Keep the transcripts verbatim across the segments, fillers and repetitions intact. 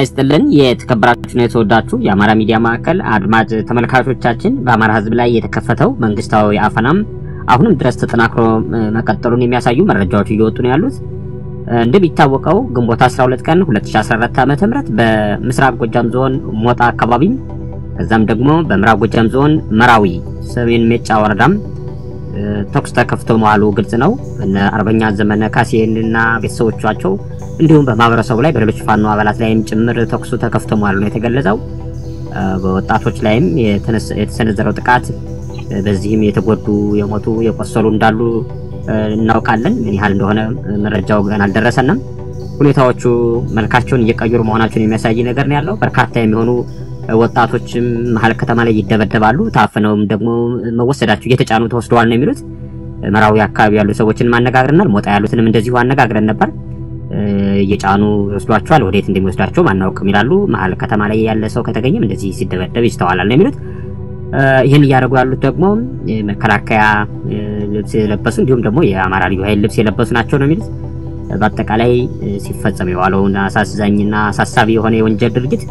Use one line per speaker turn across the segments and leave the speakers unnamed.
ይስጥልን የተከበራችሁና የተወዳችሁ የአማራ ሚዲያ ማዕከል አድማጭ ተመልካቾቻችን በአማራ ህዝብ ላይ የተከፈተው መንግስታዊ አፈናም አሁንም ድረስ ተጠናክሮ መቀጠሉን የሚያሳዩ መረጃዎች እየወጡ ነው ያሉት። እንደሚታወቀው ግንቦት አስራ ሁለት ቀን ሁለት ሺህ አስራ አራት ዓመተ ምህረት በምስራቅ ጎጃም ዞን ሞጣ አካባቢ ከዛም ደግሞ በምዕራብ ጎጃም ዞን መራዊ ሰሜን ሜጫ ወረዳም ተኩስ ተከፍቶ መዋሉ ግልጽ ነው። እነ አርበኛ ዘመነ ካሴንና ቤተሰቦቻቸው እንዲሁም በማህበረሰቡ ላይ በሌሎች ፋኖ አባላት ላይም ጭምር ተኩሱ ተከፍቶ መዋሉ ነው የተገለጸው። በወጣቶች ላይም የተሰነዘረው ጥቃት በዚህም የተጎዱ የሞቱ የቆሰሉ እንዳሉ እናውቃለን። ምን ያህል እንደሆነ መረጃው ገና አልደረሰንም። ሁኔታዎቹ መልካቸውን እየቀየሩ መሆናቸውን የሚያሳይ ነገር ነው ያለው። በርካታ የሚሆኑ ወጣቶችም መሀል ከተማ ላይ ይደበደባሉ። ታፈነውም ደግሞ መወሰዳቸው እየተጫኑ ተወስደዋል ነው የሚሉት። መራዊ አካባቢ ያሉ ሰዎችን ማነጋግረናል። ሞጣ ያሉትንም እንደዚሁ አነጋግረን ነበር። እየጫኑ ይወስዷቸዋል፣ ወዴት እንደሚወስዳቸው ማናውቅም ይላሉ። መሀል ከተማ ላይ ያለ ሰው ከተገኘም እንደዚህ ሲደበደብ ይስተዋላል ነው የሚሉት። ይሄን ያደረጉ ያሉት ደግሞ መከላከያ ልብስ የለበሱ እንዲሁም ደግሞ የአማራ ልዩ ኃይል ልብስ የለበሱ ናቸው ነው የሚሉት። በአጠቃላይ ሲፈጸም የዋለውና አሳዛኝና አሳሳቢ የሆነ የወንጀል ድርጊት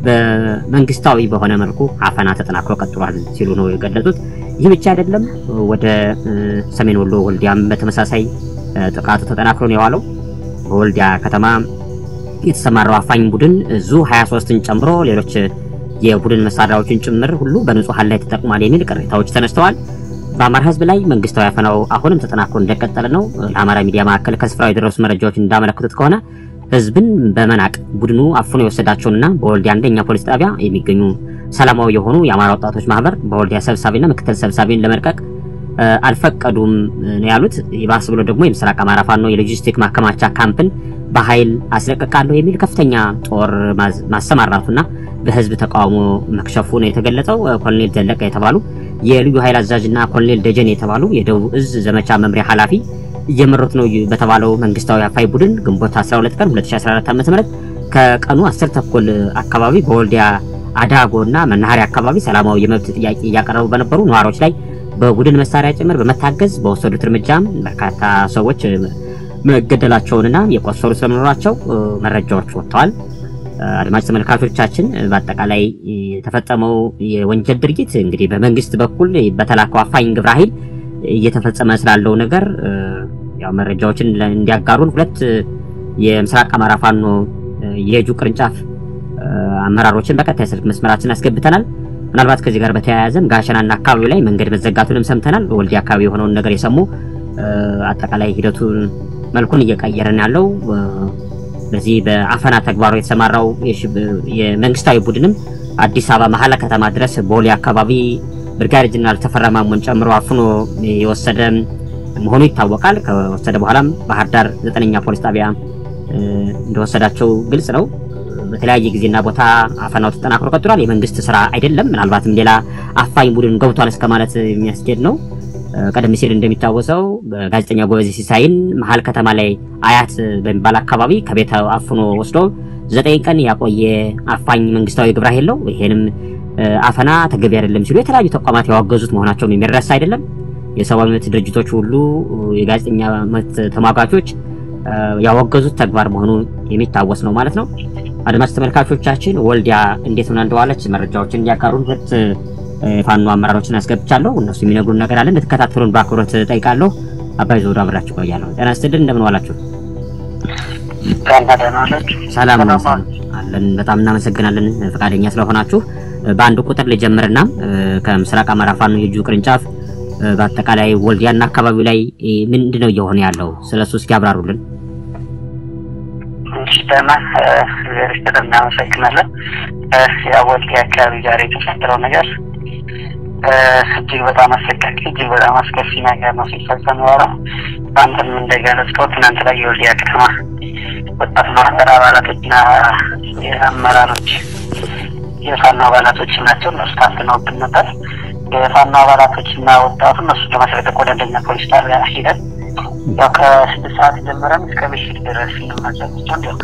በመንግስታዊ በሆነ መልኩ አፈና ተጠናክሮ ቀጥሏል ሲሉ ነው የገለጹት። ይህ ብቻ አይደለም። ወደ ሰሜን ወሎ ወልዲያም በተመሳሳይ ጥቃቱ ተጠናክሮ ነው የዋለው። በወልዲያ ከተማ የተሰማራው አፋኝ ቡድን ዙ ሃያ ሶስትን ጨምሮ ሌሎች የቡድን መሳሪያዎችን ጭምር ሁሉ በንጹሃን ላይ ተጠቅሟል የሚል ቅሬታዎች ተነስተዋል። በአማራ ህዝብ ላይ መንግስታዊ አፈናው አሁንም ተጠናክሮ እንደቀጠለ ነው። ለአማራ ሚዲያ ማዕከል ከስፍራው የደረሱ መረጃዎች እንዳመለከቱት ከሆነ ህዝብን በመናቅ ቡድኑ አፍኖ የወሰዳቸውና በወልዲያ አንደኛ ፖሊስ ጣቢያ የሚገኙ ሰላማዊ የሆኑ የአማራ ወጣቶች ማህበር በወልዲያ ሰብሳቢና ምክትል ሰብሳቢን ለመልቀቅ አልፈቀዱም ነው ያሉት። ይባስ ብሎ ደግሞ የምስራቅ አማራ ፋኖ የሎጂስቲክ ማከማቻ ካምፕን በኃይል አስለቀቃለሁ የሚል ከፍተኛ ጦር ማሰማራቱና በህዝብ ተቃውሞ መክሸፉ ነው የተገለጸው። ኮሎኔል ዘለቀ የተባሉ የልዩ ኃይል አዛዥና ኮሎኔል ደጀን የተባሉ የደቡብ እዝ ዘመቻ መምሪያ ኃላፊ እየመሩት ነው በተባለው መንግስታዊ አፋይ ቡድን ግንቦት አስራ ሁለት ቀን ሁለት ሺህ አስራ አራት ዓመተ ምህረት ከቀኑ አስር ተኩል አካባቢ በወልዲያ አዳጎና መናኸሪያ አካባቢ ሰላማዊ የመብት ጥያቄ እያቀረቡ በነበሩ ነዋሪዎች ላይ በቡድን መሳሪያ ጭምር በመታገዝ በወሰዱት እርምጃም በርካታ ሰዎች መገደላቸውንና የቆሰሉ ስለመኖራቸው መረጃዎች ወጥተዋል። አድማጭ ተመልካቾቻችን በአጠቃላይ የተፈጸመው የወንጀል ድርጊት እንግዲህ በመንግስት በኩል በተላከው አፋኝ ግብረ ኃይል እየተፈጸመ ስላለው ነገር ያው መረጃዎችን እንዲያጋሩን ሁለት የምስራቅ አማራ ፋኖ የጁ ቅርንጫፍ አመራሮችን በቀጥታ ስልክ መስመራችን አስገብተናል። ምናልባት ከዚህ ጋር በተያያዘም ጋሸናና አካባቢው ላይ መንገድ መዘጋቱንም ሰምተናል። ወልዲያ አካባቢ የሆነውን ነገር የሰሙ አጠቃላይ ሂደቱን መልኩን እየቀየረን ያለው በዚህ በአፈና ተግባሩ የተሰማራው የመንግስታዊ ቡድንም አዲስ አበባ መሀል ከተማ ድረስ ቦሌ አካባቢ ብርጋዴር ጀነራል ተፈራ ማሞን ጨምሮ አፍኖ የወሰደ መሆኑ ይታወቃል። ከወሰደ በኋላም ባህር ዳር ዘጠነኛ ፖሊስ ጣቢያ እንደወሰዳቸው ግልጽ ነው። በተለያየ ጊዜና ቦታ አፈናው ተጠናክሮ ቀጥሏል። የመንግስት ስራ አይደለም፣ ምናልባትም ሌላ አፋኝ ቡድን ገብቷል እስከማለት የሚያስገድ ነው። ቀደም ሲል እንደሚታወሰው በጋዜጠኛ ጎበዜ ሲሳይን መሀል ከተማ ላይ አያት በሚባል አካባቢ ከቤት አፍኖ ወስዶ ዘጠኝ ቀን ያቆየ አፋኝ መንግስታዊ ግብረ ኃይል ነው። ይሄንም አፈና ተገቢ አይደለም ሲሉ የተለያዩ ተቋማት ያወገዙት መሆናቸውን የሚረሳ አይደለም። የሰብአዊ መብት ድርጅቶች ሁሉ የጋዜጠኛ መብት ተሟጋቾች ያወገዙት ተግባር መሆኑ የሚታወስ ነው ማለት ነው። አድማጭ ተመልካቾቻችን ወልዲያ እንዴት ሆነ እንደዋለች መረጃዎችን እንዲያቀርቡን ሁለት ፋኖ አመራሮችን አስገብቻለሁ። እነሱ የሚነግሩን ነገር አለ፣ እንድትከታተሉን በአክብሮት ጠይቃለሁ። አባይ ዞራ አብራችሁ ቆያለሁ። ጤና ይስጥልን፣ እንደምን ዋላችሁ? ሰላም ነው አለን። በጣም እናመሰግናለን ፈቃደኛ ስለሆናችሁ። በአንድ ቁጥር ልጀምርና ከምስራቅ አማራ ፋኖ የጁ ቅርንጫፍ በአጠቃላይ ወልዲያና አካባቢው ላይ ምንድነው እየሆነ ያለው ስለሱ እስኪ ያብራሩልን።
ሽተማ ለርስተና እናመሰግናለን። ያ ወልዲያ አካባቢ ጋር የተፈጠረው ነገር እጅግ በጣም አሰቃቂ እጅግ በጣም አስከፊ ነገር ነው ሲፈጸም የዋለው። አንተም እንደገለጽከው ትናንት ላይ የወልዲያ ከተማ ወጣት ማህበር አባላቶችና የአመራሮች የፋኖ አባላቶች ናቸው እነሱ ታፍነውብን ነበር። የፋኖ አባላቶችና ወጣቱ እነሱ ለማስለቀቅ ወደ አንደኛ ፖሊስ ጣቢያ ሄደን ያው ከስድስት ሰዓት ጀምረን እስከ ምሽት ድረስ እናጨርሳቸው እንደው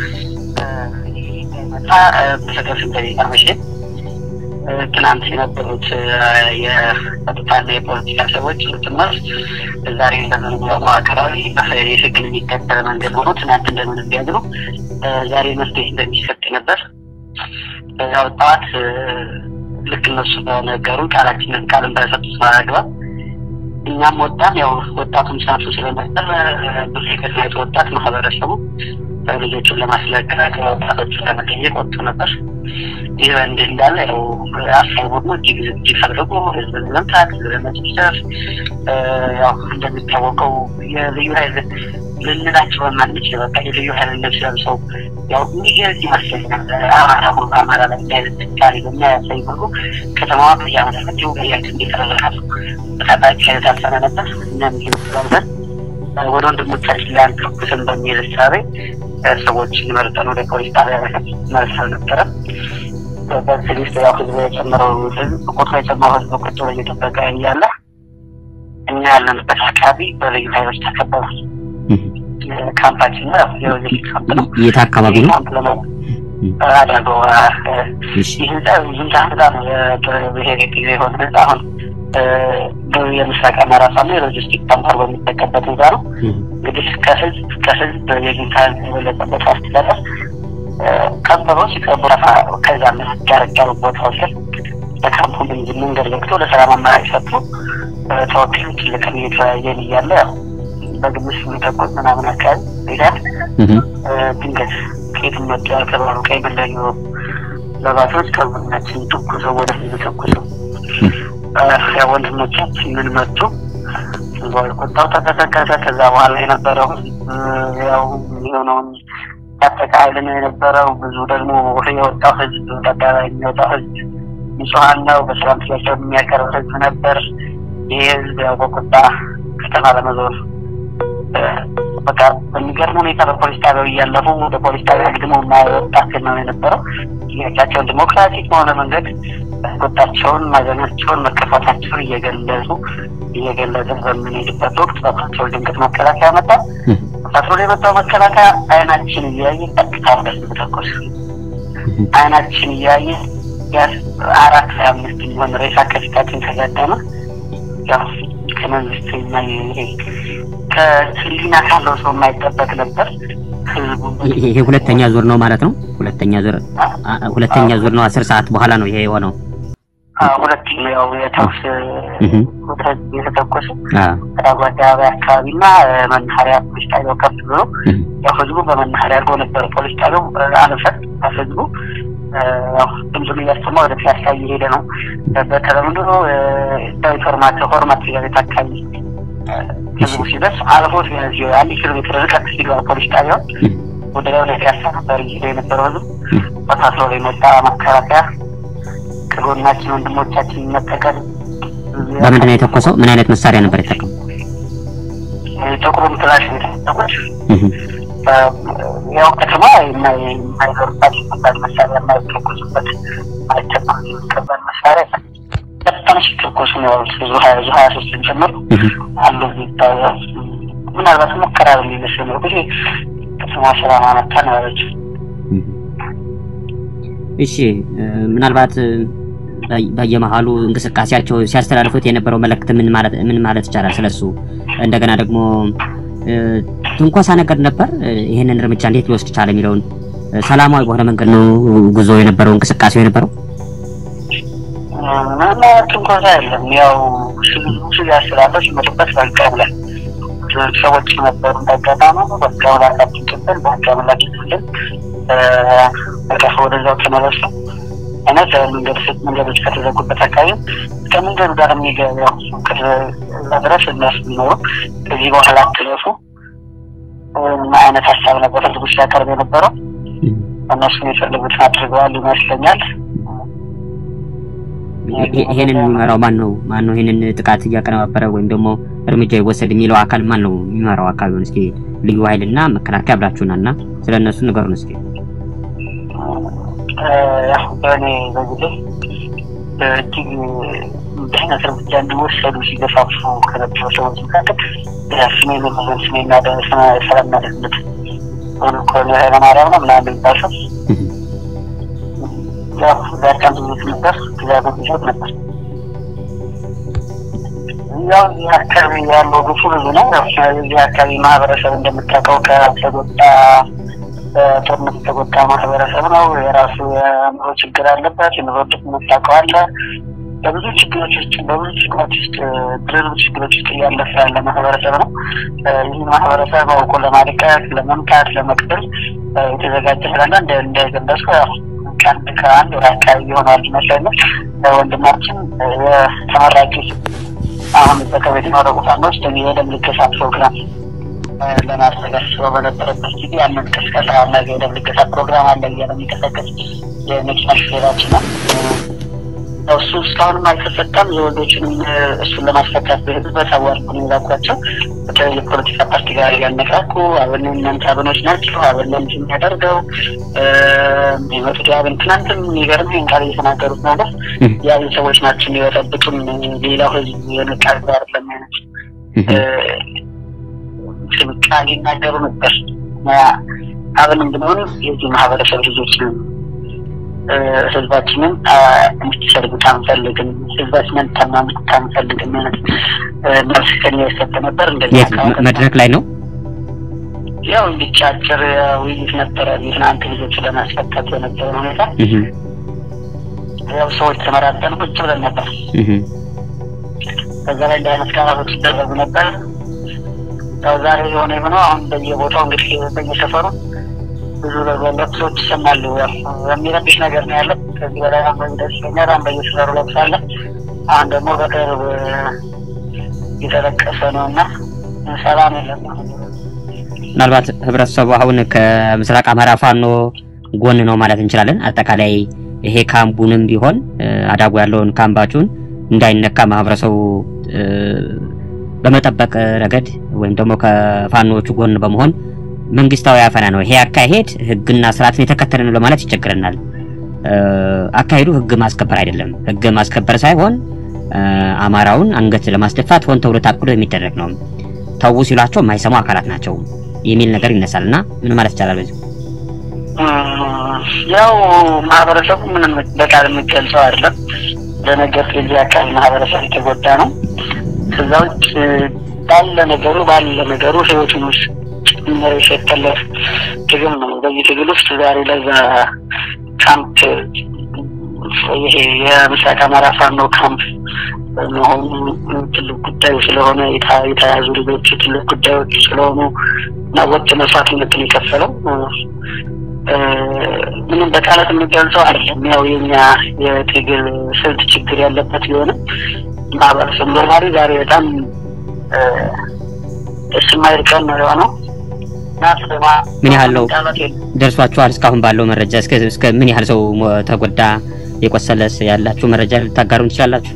መጣ በሰገፍ እንደዚህ አመሸን። ትናንት የነበሩት የጸጥታና የፖለቲካ ሰዎች ልትመስ ዛሬ እንደምንለው አካባቢ የህግን የሚከተል መንገድ ሆኖ ትናንት እንደምን ቢያዝሩ ዛሬ መፍትሄ እንደሚሰጥ ነበር። ያው ጣት ልክ እነሱ በነገሩ ቃላችንን ቃልን በሰጡት ማግባብ እኛም ወጣን ያው ወጣቱን ሳቱ ስለነበር ብዙ የከተማው ወጣት ማህበረሰቡ ልጆቹን ለማስለቀቅ ወጣቶቹን ለመጠየቅ ወጥቶ ነበር። ይህ እንደ እንዳለ ያው አሳቡት ነው ጂግ ጂግ ፈልጎ ህዝብን ለምታት ለመጭጨር ያው እንደሚታወቀው የልዩ ኃይል ልንላቸው በማንችል በቃ የልዩ ኃይል ልብስ ለብሰው ያው እንዲህ ይመስለኛል አማራው አማራ ላይ ያለ ታሪክ የሚያሳይ ሁሉ ከተማዋ በያመለከተው በያንት እንዲተረጋጋ ታጣቂ ታሰነ ነበር። እኛም ይመስላል ወደ ወንድሞቻችን ላይ አንተኩስን በሚል እሳቤ ሰዎች ይመርጠኑ ወደ ፖሊስ ጣቢያ መልሰው ነበር። በዚህ ያው ህዝብ የጨመረው ህዝብ ቁጥሩ የጨመረው ህዝብ ቁጥሩ እየተጠበቀ እያለ እኛ ያለንበት አካባቢ በልዩ ኃይሎች ተከበበ። ካምፓችን ነው የወዚህ ካምፕ ነው።
የት አካባቢ ነው?
አዳጎ ይህን ይህን ታህላ ነው በብሔር ጊዜ ሆነ አሁን የምስራቅ አማራ ፋኖ የሎጂስቲክ ካምፓር በሚጠቀምበት ቦታ ነው። እንግዲህ ከህዝብ ከህዝብ የጌታን የበለጠበት አስተዳደር ቀበሮ ሲቀበራ ከዛ መስጋር ቦታዎች ላይ በካምፑ መንገድ ዘግቶ ለሰላም አማራጭ ሰጥቶ ተወካዮች ለከሚት ያየን እያለ በግምት የሚጠቁት ምናምን አካባቢ ይላል ድንገት ከየትም መጡ ያልተባሉ ቀይ መለዮ ለባቶች ከቡናችን ትኩሶ ወደ ህዝብ ተኩሶ ያው ወንድሞቻችን ምን መጡ ወይ ቆጣው ተከሰከሰ። ከዛ በኋላ የነበረው ያው የሆነው አጠቃላይ ነው የነበረው። ብዙ ደግሞ የወጣው ህዝብ ተዳራ የሚወጣው ህዝብ ንጹሃን ነው በሰላም ሲያቸው የሚያቀርብ ህዝብ ነበር። ይሄ ህዝብ ያው በቆጣ ከተማ ለመዞር በቃ በሚገርም ሁኔታ በፖሊስ ጣቢያው እያለፉ ወደ ፖሊስ ጣቢያው ደግሞ ማይወጣት ነው የነበረው። ያቻቸው ዲሞክራቲክ በሆነ መንገድ ቁጣቸውን ማዘናቸውን መከፋታቸውን እየገለጹ እየገለጹ በሚሄድበት ወቅት በፓትሮል ድንገት መከላከያ መጣ። ፓትሮል የመጣው መከላከያ አይናችን እያየ ቀጥታ ወደ ህዝብ ተኮሰ። አይናችን እያየ ያስ አራት አምስት ሆነ ሬሳ ከፊታችን ተጋደመ። ያው ከመንግስት ይሄ ከህሊና ካለው ሰው የማይጠበቅ ነበር።
ይሄ ሁለተኛ ዙር ነው ማለት ነው። ሁለተኛ ዙር ሁለተኛ ዙር ነው። አስር ሰዓት በኋላ ነው ይሄ የሆነው።
አዎ ሁለተኛ ያው የተኩስ ወጥረት የተተኮሰ አዳጓዳባ አካባቢና መናኸሪያ ፖሊስ ጣቢያው ከፍ ብሎ ያው ህዝቡ በመናኸሪያ አድርጎ ነበር። ፖሊስ ጣቢያው አለፈት ህዝቡ ያው ድምፁን እያሰማ ወደ ፒያሳ እየሄደ ነው። በተለምዶ ዳዊት ሆርማት ሆርማት ቤት አካባቢ ህዝቡ ሲደርስ አልፎ ሲያዝ አንድ ኪሎ ሜትር ርቀት ሲደርስ ፖሊስ ጣቢያው ወደ ላይ ፒያሳ ነበር የነበረው ህዝብ በፓትሮል የመጣ መከላከያ ከጎናችን ወንድሞቻችን መጠቀም።
በምንድን ነው የተኮሰው? ምን አይነት መሳሪያ ነበር የተጠቀመው?
ጥቁሩን ክላሽ የተጠቀመው ያው ከተማ የማይዞርባት መሳሪያ የማይተኮሱበት አይተማም ከባድ መሳሪያ በጣም ሲተኮሱ ነው። ብዙ ሀያ ሶስትን ጨምሮ አሉ ይታያል። ምናልባት ሙከራ ሊመስል ነው ግን ከተማ ሰላም አመጣ ነው ያለች።
እሺ ምናልባት በየመሃሉ እንቅስቃሴያቸው ሲያስተላልፉት የነበረው መልእክት ምን ማለት ምን ማለት ይቻላል ስለሱ? እንደገና ደግሞ ትንኮሳ ነገር ነበር። ይሄንን እርምጃ እንዴት ሊወስድ ቻለ የሚለውን ሰላማዊ በሆነ መንገድ ነው ጉዞ የነበረው እንቅስቃሴው የነበረው?
እና ትንኮሳ የለም። ያው ብዙ ያስራቶች መጥበት ባልቀው ላይ ሰዎች ነበሩ እንደገና በቃው ላቃችን ተበል ባልቀው ላይ ተበል በቃ ወደዛው ተመለሱ እና መንገድ ست መንገዶች ከተዘጉበት አካባቢ ከመንገዱ ጋር የሚገባው ከዛድረስ እነሱ ነው እዚህ በኋላ ተለፉ እና አይነት ሐሳብ ነበር ህዝቡ ሲያቀርብ የነበረው። እነሱ የፈለጉት አድርገዋል ይመስለኛል።
ይሄንን የሚመራው ማን ነው? ማን ነው ይሄንን ጥቃት እያቀነባበረ ወይም ደግሞ እርምጃ ይወሰድ የሚለው አካል ማን ነው የሚመራው? አካባቢውን እስኪ ልዩ ኃይልና መከላከያ ብላችሁናልና ስለነሱ ንገሩን እስኪ።
ያው በእኔ በዚህ እጅግ ደህና እርምጃ እንዲወሰዱ ሲገፋፉ ከነበሩ ሰዎች መካከል ስሜን መመዘን ስሜና ደህና ሰላምና ደህንነት ሆኖ ኮሎኔል ማርያም ነው ምናምን የሚባለው ያው ዳርካም ብዙ ነበር ትዛዝ ይሰጥ ነበር። ያው የአካባቢ ያለው ብዙ ብዙ ነው። ያው የአካባቢ ማህበረሰብ እንደምታውቀው ከሰጎጣ በጦርነት የተጎዳ ማህበረሰብ ነው። የራሱ የኑሮ ችግር አለበት። የኑሮ ድክመት ታውቀዋለ። በብዙ ችግሮች ውስጥ በብዙ ችግሮች ውስጥ ብዙ ችግሮች ውስጥ እያለፈ ያለ ማህበረሰብ ነው። ይህ ማህበረሰብ አውቆ ለማድቀቅ፣ ለመምታት፣ ለመቅበር የተዘጋጀ ስላለ እንደ እንደ ገንደሱ ከአንድ ከአንድ ወደ አካባቢ ይሆናል ይመስለኛል። ወንድማችን የተመራቂ አሁን በከቤት ነው ቁሳኖች የደም ልገሳ ፕሮግራም ለማስተላለፍ በነበረበት ጊዜ ያንን ቅስቀሳ እና የደም ልገሳ ፕሮግራም አለ እያለ የሚቀሰቀስ የመኪና ሹፌራችን ነው። እሱ እስካሁንም አልተፈታም። የወንዶችንም እሱን ለማስፈታት በህዝበት አዋርድ የሚላኳቸው የፖለቲካ ፓርቲ ጋር ያነካኩ አብን እናንተ አብኖች ናቸው አብን ለምንድን የሚያደርገው የሚመጡት አብን ትናንትም የሚገርም ይህን ቃል እየተናገሩት ማለት የአብን ሰዎች ናቸው የሚወጠብጡም ሌላው ህዝብ የነቃል ጋር ለማይነት ቃል ይናገሩ ነበር። አብን እንደሆነ የዚህ ማህበረሰብ ልጆች ነው ህዝባችንን እንድትሰርጉት አንፈልግም፣ ህዝባችንን ተማምኑት አንፈልግም ማለት መልስ ከኛ የሰጠ ነበር። እንደዚህ
መድረክ ላይ ነው
ያው እንዲቻቸር ውይይት ነበረ። ትናንት ልጆች ለማስፈታት የነበረ ሁኔታ ያው ሰዎች ተመራጠን ቁጭ ብለን ነበር። ከዛ ላይ እንዳይነት ቃላቶች ይደረጉ ነበር። ያው ዛሬ የሆነ የሆነው አሁን በየቦታው እንግዲህ በየሰፈሩ ብዙ ለለቅሶች ይሰማሉ። የሚረብሽ ነገር ነው ያለው። ከዚህ በላይ አሁን ደስተኛራ በየሰፈሩ ለቅሳለ። አሁን ደግሞ በቅርብ የተለቀሰ ነውና ሰላም የለም።
ምናልባት ህብረተሰቡ አሁን ከምስራቅ አማራ ፋኖ ጎን ነው ማለት እንችላለን። አጠቃላይ ይሄ ካምቡንም ቢሆን አዳጉ ያለውን ካምባቹን እንዳይነካ ማህበረሰቡ በመጠበቅ ረገድ ወይም ደግሞ ከፋኖቹ ጎን በመሆን መንግስታዊ አፈና ነው ይሄ አካሄድ ህግና ስርዓትን የተከተለ ነው ለማለት ይቸግረናል። አካሄዱ ህግ ማስከበር አይደለም። ህግ ማስከበር ሳይሆን አማራውን አንገት ለማስደፋት ሆን ተብሎ ታቅዶ የሚደረግ ነው። ታው ሲሏቸው የማይሰሙ አካላት ናቸው የሚል ነገር ይነሳልና ምን ማለት ይቻላል በዚህ?
ያው ማህበረሰቡ ምንም በቃል የሚገልጸው አይደለም። ለነገር የዚህ አካባቢ ማህበረሰብ የተጎዳ ነው። ከዛው ባለ ነገሩ ባለ ነገሩ ህይወቱን ነው የሸጠለት ትግል ነው። በዚህ ትግል ውስጥ ዛሬ ለዛ ካምፕ ይሄ የምስራቅ አማራ ፋኖ ካምፕ መሆኑ ትልቅ ጉዳይ ስለሆነ የተያዙ ልጆች ትልቅ ጉዳዮች ስለሆኑ እና ወጥ መስዋዕትነትን የከፈለው ምንም በቃላት የሚገልጸው አይደለም። ያው የኛ የትግል ስልት ችግር ያለበት ቢሆንም ማህበረሰቡ ዛሬ ዛሬ በጣም እስማኤል ቀን ነው የሆነው።
ምን ያህል ነው ደርሷችኋል? እስካሁን ባለው መረጃ እስከ እስከ ምን ያህል ሰው ተጎዳ የቆሰለስ ያላችሁ መረጃ ልታጋሩን ትችላላችሁ?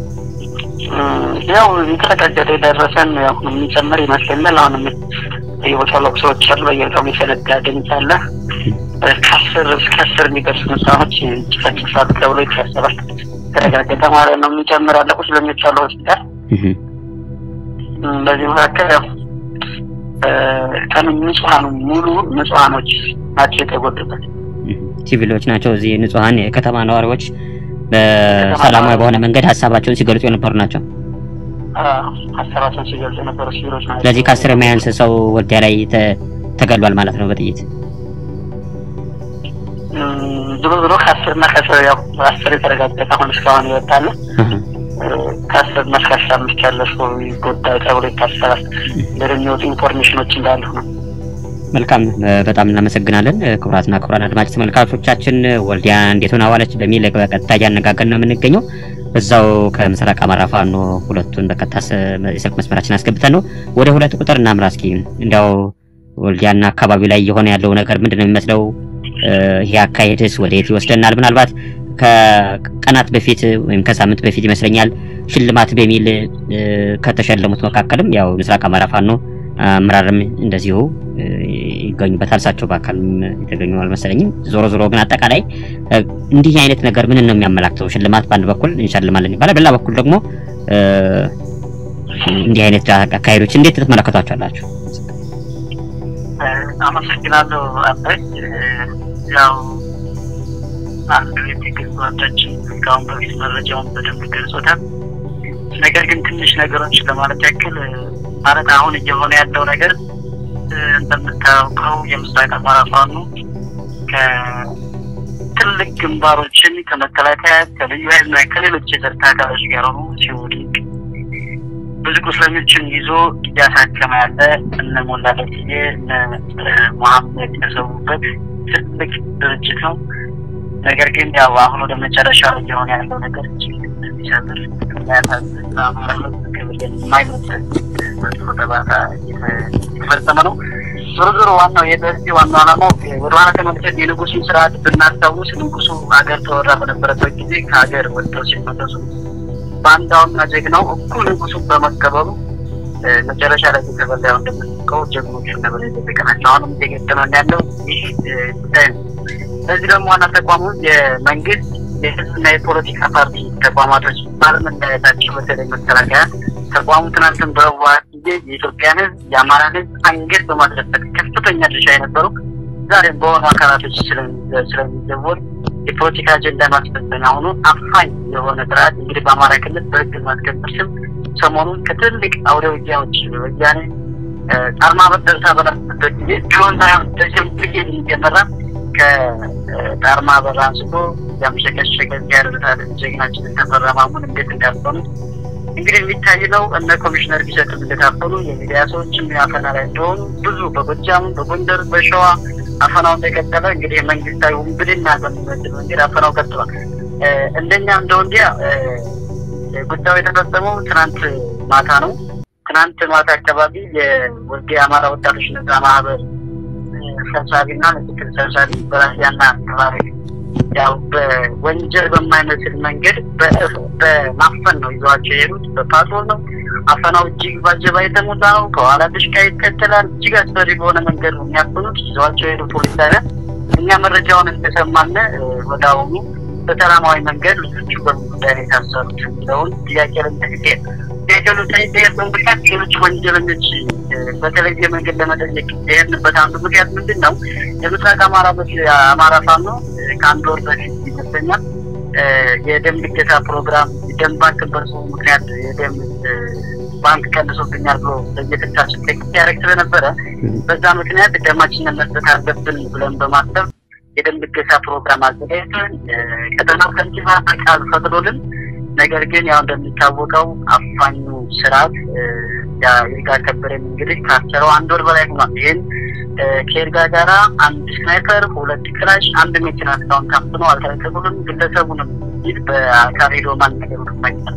ያው የተረጋገጠ ደረሰን ያው የሚጨምር ይመስለኛል። አሁን የቦታው ለቅሶዎች አሉ። በየቦታው የሚፈነዳ ድምፅ አለ። ከአስር እስከ አስር የሚደርሱ ሰዎች ተፈጽሟል ተብሎ ይታሰባል። ተረጋገጠ ማለት ነው። የሚጨምር አለ ቁስለኞች አሉ ሆስፒታል። በዚህ መካከል ያው ከንጹሃኑ ሙሉ ንጹሃኖች ናቸው የተጎዱበት።
ሲቪሎች ናቸው። እዚህ ንጹሃን የከተማ ነዋሪዎች በሰላማዊ በሆነ መንገድ ሀሳባቸውን ሲገልጹ የነበሩ ናቸው።
አዎ ሀሳባቸውን ሲገልጹ የነበሩ ሲቪሎች ናቸው።
ለዚህ ከአስር የማያንስ ሰው ወልዲያ ላይ ተገሏል ማለት ነው በጥይት።
ድሮ ድሮ ከአስር እና ከአስር ያው አስር የተረጋገጠ አሁን እስካሁን ይወጣል። ከአስር እና ከአስራ አምስት ያለ ሰው ይጎዳል ተብሎ ይታሰባል። ለሚወጡ ኢንፎርሜሽኖች እንዳሉ ነው።
መልካም በጣም እናመሰግናለን። ክቡራትና ክቡራን አድማጭ ተመልካቾቻችን ወልዲያ እንዴት ሆና ዋለች በሚል በቀጥታ ያነጋገርና የምንገኘው በዛው ከምስራቅ አማራ ፋኖ ሁለቱን በቀጥታ የስልክ መስመራችን አስገብተን ነው። ወደ ሁለት ቁጥር እናምራ እስኪ። እንዲያው ወልዲያና አካባቢው ላይ የሆነ ያለው ነገር ምንድነው የሚመስለው? ይሄ አካሄድስ ወዴት ይወስደናል? ምናልባት ከቀናት በፊት ወይም ከሳምንት በፊት ይመስለኛል ሽልማት በሚል ከተሸለሙት መካከልም ያው ምስራቅ አማራ ፋኖ አመራርም እንደዚሁ ይገኙበታል። ሳቸው በአካልም የተገኙ አልመሰለኝም። ዞሮ ዞሮ ግን አጠቃላይ እንዲህ አይነት ነገር ምን ነው የሚያመላክተው? ሽልማት በአንድ በኩል እንሸልማለን ይባላል፣ በሌላ በኩል ደግሞ እንዲህ አይነት አካሄዶች እንዴት ተመለከቷቸዋላችሁ?
አመሰግናለሁ። አባይ ያው አንድ የትግል ጓዳችን እስካሁን በፊት መረጃውን በደንብ ገልጾታል። ነገር ግን ትንሽ ነገሮች ለማለት ያክል ማለት አሁን እየሆነ ያለው ነገር እንደምታውቀው የምስራቅ አማራ ፋኖ ከትልቅ ግንባሮችን ከመከላከያ ከልዩ ኃይልና ከሌሎች የጸጥታ አካሎች ጋር ሆኖ ሲውልቅ ብዙ ቁስለኞችን ይዞ እያሳከመ ያለ እነ ሞላለት እነ መሐመድ ተሰውበት ትልቅ ድርጅት ነው። ነገር ግን ያው አሁን ወደ መጨረሻ የሆነ ያለው ነገር ሲሰብር ያታዝን አማራጭ ከብለን ማይመጣ መጥፎ ተባታ የተፈጸመ ነው። ዞሮ ዋናው የዚህ ዋናው ዓላማው ወደ ኋላ ተመልሰን የንጉሱን ስርዓት ብናስታውስ ንጉሱ ሀገር ተወራ በነበረበት ጊዜ ከሀገር ወጥተው ሲመለሱ ባንዳውና ጀግናው እኩል ንጉሱን በመቀበሉ መጨረሻ ላይ ተበላው እንደምንቀው ጀግኖቹ ነበር የተቀናቸው። አሁንም እየገጠመን ያለው ይህ ጉዳይ ነው። ስለዚህ ደግሞ ዋና ተቋሙ የመንግስት የህዝብና የፖለቲካ ፓርቲ ተቋማቶች ባለመለያየታቸው በተለይ መከላከያ ተቋሙ ትናንትን በህወሓት ጊዜ የኢትዮጵያን ህዝብ የአማራን ህዝብ አንገት በማስደፈት ከፍተኛ ድርሻ የነበሩ ዛሬም በሆኑ አካላቶች ስለሚዘወር የፖለቲካ አጀንዳ ማስፈጸሚያ ሆኖ አፋኝ የሆነ ስርዓት እንግዲህ በአማራ ክልል በህግ ማስከበር ስም ሰሞኑን ከትልቅ አውደ ውጊያዎች ወያኔ ጣርማ በደርሳ በነበረበት ጊዜ ቢሆን ሳይሆን ተጀምሮ የሚጀመራ ከጣርማ በር አንስቶ ያምሸከሸከ ያደረታል ጀግናችንን ተፈራማሙን እንዴት እንዳፈኑ እንግዲህ የሚታይ ነው። እነ ኮሚሽነር ቢሰጥም እንደታፈኑ የሚዲያ ሰዎችም ያፈና ላይ እንደሆኑ ብዙ በጎጃም በጎንደር በሸዋ አፈናው እንደቀጠለ እንግዲህ መንግስታዊ ውንብድና በሚመስል መንገድ አፈናው ቀጥሏል። እንደኛ እንደወንዲያ ጉዳዩ የተፈጸመው ትናንት ማታ ነው። ትናንት ማታ አካባቢ የወልዲያ አማራ ወጣቶች ነጻ ማህበር ሰብሳቢና ምክትል ሰብሳቢ በራያና ተባረ ያው በወንጀል በማይመስል መንገድ በማፈን ነው ይዟቸው የሄዱት። በፓትሮል ነው አፈናው እጅግ ባጀባ የተሞላ ነው። ከኋላ ተሽካ ይከተላል። እጅግ አስፈሪ በሆነ መንገድ ነው የሚያፈኑት። ይዟቸው የሄዱ ፖሊስ ጣቢያ እኛ መረጃውን እንደሰማን ወዳውኑ በሰላማዊ መንገድ ልጆቹ በጉዳይ ላይ ታሰሩት ነው ጥያቄ ለምትጠይቅ የጀሉ ታይተር በመብቃት ሌሎች ወንጀለኞች በተለየ መንገድ ለመጠየቅ የሄድንበት አንዱ ምክንያት ምንድነው? የምስራቅ አማራ አማራ ፋኖ ከአንድ ወር በፊት ይመስለኛል የደም ልገሳ ፕሮግራም የደም ባንክ በርሱ ምክንያት የደም ባንክ ቀንሶብኛል ብሎ ለየተታችን ቴክስ ያደርግ ስለነበረ በዛ ምክንያት ደማችንን መስጠት አለብን ብለን በማሰብ የደም ልገሳ ፕሮግራም አዘጋጅተን ከተማው ከንቲባ ቃል ፈቅዶልን ነገር ግን ያው እንደሚታወቀው አፋኙ ስርዓት ያ ይርጋ ከበረን እንግዲህ ካሰረው አንድ ወር በላይ ሆኗል። ይሄን ከይርጋ ጋራ አንድ ስናይፐር ሁለት ክላሽ አንድ መኪና ታውን ካምፕኖ አልተረከቡንም። ግለሰቡንም ይህ በአካሪ ሮማን ነገር ማይታል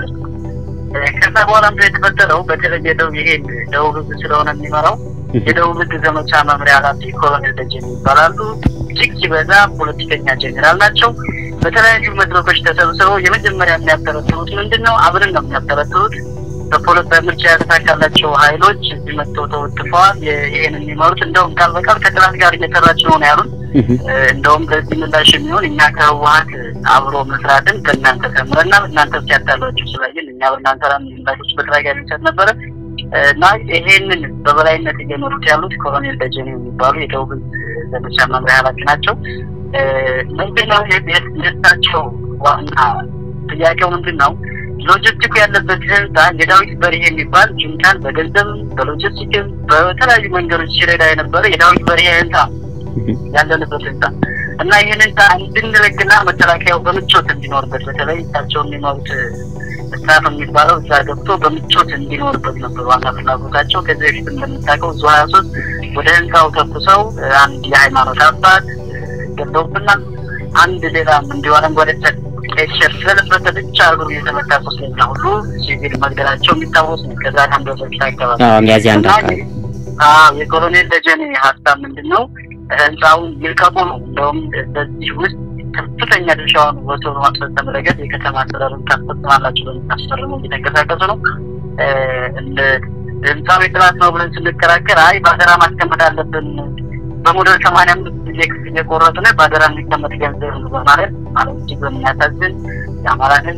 ከዛ በኋላ እንደ የተፈጠረው በተለየ ደው ይሄን ደውብ ስለሆነ የሚመራው የደውብ ዘመቻ መምሪያ ኃላፊ ኮሎኔል ደጀኔ ይባላሉ። እጅግ ሲበዛ ፖለቲከኛ ጀነራል ናቸው። በተለያዩ መድረኮች ተሰብስበው የመጀመሪያ የሚያጠረጥሩት ምንድነው? አብረን ነው የሚያጠረጥሩት በፖለቲካ ምርጫ ያተካከላቸው ኃይሎች እዚመተው ተወጥፈዋል። ይሄን የሚመሩት እንደውም ቃል በቃል ከትራንስ ጋር እየሰራች ነው ያሉን። እንደውም ለዚህ ምላሽ የሚሆን እኛ ከህወሓት አብሮ መስራትን ከእናንተ ተምረና እናንተ ሲያታላችሁ ስላየን እኛ በእናንተ ላይ ምላሾች በትራጋ የሚሰጥ ነበር እና ይሄንን በበላይነት እየመሩት ያሉት ኮሎኔል ደጀኔ የሚባሉ የደቡብ ዘመቻ መምሪያ ኃላፊ ናቸው። ምንድነው የታቸው ዋና ጥያቄው ምንድነው? ሎጂስቲክ ያለበት ህንጻ የዳዊት በርሄ የሚባል ጁንታን በገንዘብ በሎጂስቲክ በተለያዩ መንገዶች ሲረዳ የነበረ የዳዊት በርሄ ህንጻ ያለበት ህንጻ እና ይሄንን እንድንረግና መከላከያው በምቾት እንዲኖርበት በተለይ ታቸው የሚኖሩት ስታፍ የሚባለው እዛ ገብቶ በምቾት እንዲኖርበት ነበር ዋና ፍላጎታቸው። ከዚህ በፊት እንደምታውቀው ዙ ሀያ ሶስት ወደ ህንጻው ተኩሰው አንድ የሃይማኖት አባት ገደውብና አንድ ሌላም እንዲዋረን ወደተ ከሸፍ ስለበት ብቻ አገሩ የተመታው ስለኛ ሁሉ ሲቪል መግደላቸው የሚታወስ ነው። ከዛ አንድ ወጣት ታይተዋል። አዎ ሚያዚያ አንዳካ አዎ የኮሎኔል ደጀኔ ሀሳብ ምንድነው? ህንጻውን ይልቀቁ ነው። እንደውም በዚህ ውስጥ ከፍተኛ ድርሻውን ወሰኑ ማስፈጸም ረገድ የከተማ አስተዳደሩን ታስፈጽማላችሁ በሚታሰረው እየተንቀሳቀሱ ነው። እንደ ህንጻው የጥላት ነው ብለን ስንከራከር አይ ባደራ ማስቀመጥ አለብን በሞዴል ሰማንያ አምስት ዲኤክስ እየቆረጥን ባደራ እንዲቀመጥ ገንዘብ ነው ማለት ማለት እጅግ በሚያሳዝን የአማራን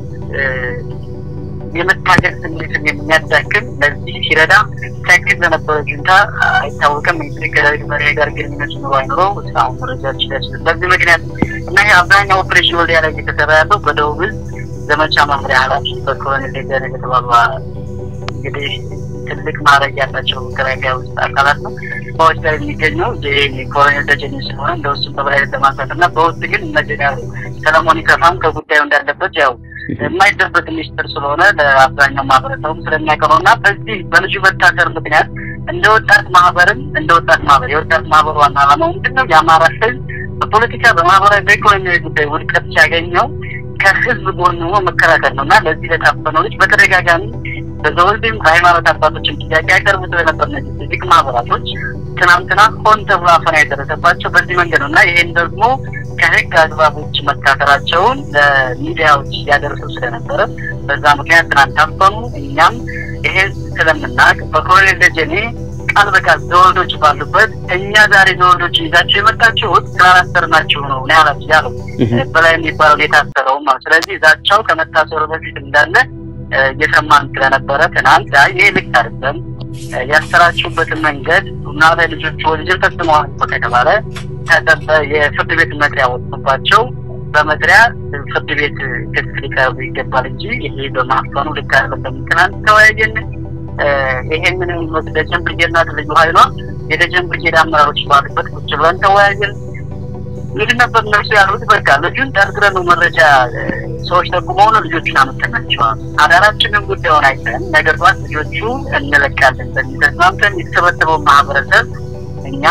የመታገል ስሜትን የሚያዳክም ለዚህ ሲረዳ ታክቲክ በነበረ ጁንታ አይታወቅም። እንግዲህ ከዳዊት በርሄ ጋር ግንኙነት ነው አይኖረው እስካሁን መረጃዎች ደርሰዋል። በዚህ ምክንያት እና ይሄ አብዛኛው ኦፕሬሽን ወልዲያ ላይ እየተሰራ ያለው በደቡብ ዘመቻ መምሪያ ኃላፊ በኮሎኔል ደጀኔ የተባሉ እንግዲህ ትልቅ ማረግ ያላቸው ከራያ ውስጥ አካላት ነው በውስጥ ላይ የሚገኘው የኮሎኔል ደጀኔ ሲሆን እንደውስ በላይ ለማሳተና በውስጥ ግን መጀመሪያ ሰለሞን ይከፋም ከጉዳዩ እንዳለበት ያው የማይደበቅ ሚስጥር ስለሆነ ለአብዛኛው ማህበረሰቡ ስለሚያቀርቡና በዚህ በልጁ መታሰር ምክንያት እንደ ወጣት ማህበርም እንደ ወጣት ማህበር የወጣት ማህበር ዋና ዓላማው ምንድነው የአማራ ህዝብ በፖለቲካ በማህበራዊ በኢኮኖሚያዊ ጉዳይ ውድቀት ሲያገኘው ከህዝብ ጎን ሆኖ መከራከር ነውና ለዚህ ለታፈነው ልጅ በተደጋጋሚ በዘወልድም ሃይማኖት አባቶችን ጥያቄ ያቀርቡ ስለነበር ነው ዲክ ማህበራቶች ትናንትና ሆን ተብሎ አፈና የደረሰባቸው በዚህ መንገድ ነውና ይሄን ደግሞ ከህግ አግባቦች መታከራቸውን ለሚዲያዎች ያደረሱ ስለነበረ በዛ ምክንያት ትናንት ታፈኑ እኛም ይሄ ስለምናቅ በኮሎኔል ደጀኔ ቃል በቃል ዘወልዶች ባሉበት እኛ ዛሬ ዘወልዶች ይዛቸው የመጣችሁት ስላላሰርናችሁ ነው ያላችሁ ያለው በላይ የሚባለው የታሰረው ማለት ስለዚህ ዛቻው ከመታሰሩ በፊት እንዳለ የሰማን ስለነበረ ትናንት ይሄ ልክ አይደለም ያሰራችሁበት መንገድ እና ለልጆቹ ወንጀል ፈጽመዋል ከተባለ ተጠበ የፍርድ ቤት መጥሪያ ወጥቶባቸው በመጥሪያ ፍርድ ቤት ክስ ሊቀርቡ ይገባል እንጂ ይሄ በማፈኑ ልክ አይደለም ትናንት ተወያየን ይሄንን ወደጀን ብርጌድና ልዩ ኃይሏ የደጀን ብርጌድ አመራሮች ባሉበት ቁጭ ብለን ተወያየን እንግዲህ ነበር ነው ያሉት በቃ ልጁን ጠርጥረን ነው መረጃ ሰዎች ተቆመው ነው ልጆቹን አመጣናቸዋል አዳራችንን ጉዳዩን አይተን ነገር ጧት ልጆቹ እንለቃለን በሚተስማምተን የተሰበሰበው ማህበረሰብ እኛ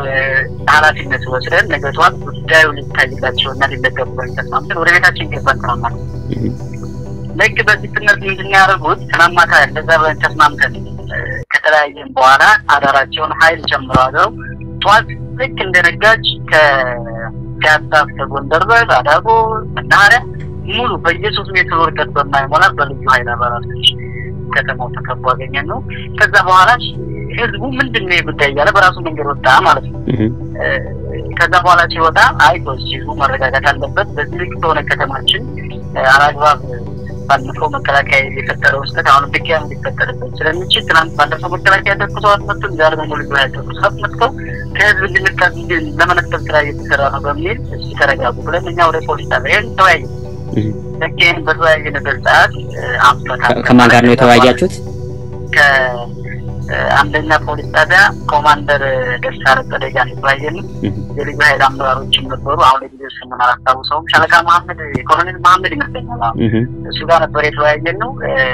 ኃላፊነት ወስደን ነገር ጧት ጉዳዩ ሊታይላቸውና ሊለቀቁ ተስማምተን ወደ ቤታችን ገባን ማለት ለክ በዚህ ትነት እንድናረጉት ተናማታ ለዛ ተስማምተን ከተለያየን በኋላ አዳራቸውን ኃይል ጨምረዋል ጧት ልክ እንደነጋች ከካታፍ ከጎንደር በአዳጎ መናኸሪያ ሙሉ በየሶስት ሜትር ወርቀት በማይሞላ በልዩ ኃይል አባላቶች ከተማው ተከቦ አገኘን ነው ከዛ በኋላ ህዝቡ ምንድነው ጉዳይ ያለ በራሱ መንገድ ወጣ ማለት ነው ከዛ በኋላ ሲወጣ አይቆስ ህዝቡ መረጋጋት አለበት በዚህ ልክ ተሆነ ከተማችን አላግባብ ባለፈው መከላከያ የፈጠረው ውስጥ አሁን ድጋሚ ሊፈጠርበት ስለሚችል ትናንት ባለፈው መከላከያ ተከቷት መጥቶ ዛሬ ደግሞ ልዩ ኃይል ተከቷት መጥቶ ከህዝብ እንድንቀር ለመነጠል ስራ እየተሰራ ነው በሚል እስኪ ተረጋጉ ብለን እኛ ወደ ፖሊስ ጣቢያ ተወያየን ለከን በተወያየንበት ሰዓት አምጥታ
ከማን ጋር ነው የተወያያችሁት
ከአንደኛ ፖሊስ ጣቢያ ኮማንደር ደሳረ ተደጋን ተወያየን የልዩ ኃይል አመራሮች ነበሩ አሁን ለጊዜው ስሙን አላስታውሰውም ሻለቃ መሐመድ ኮሎኔል መሐመድ ይመስለኛል እሱ ጋር ነበር የተወያየነው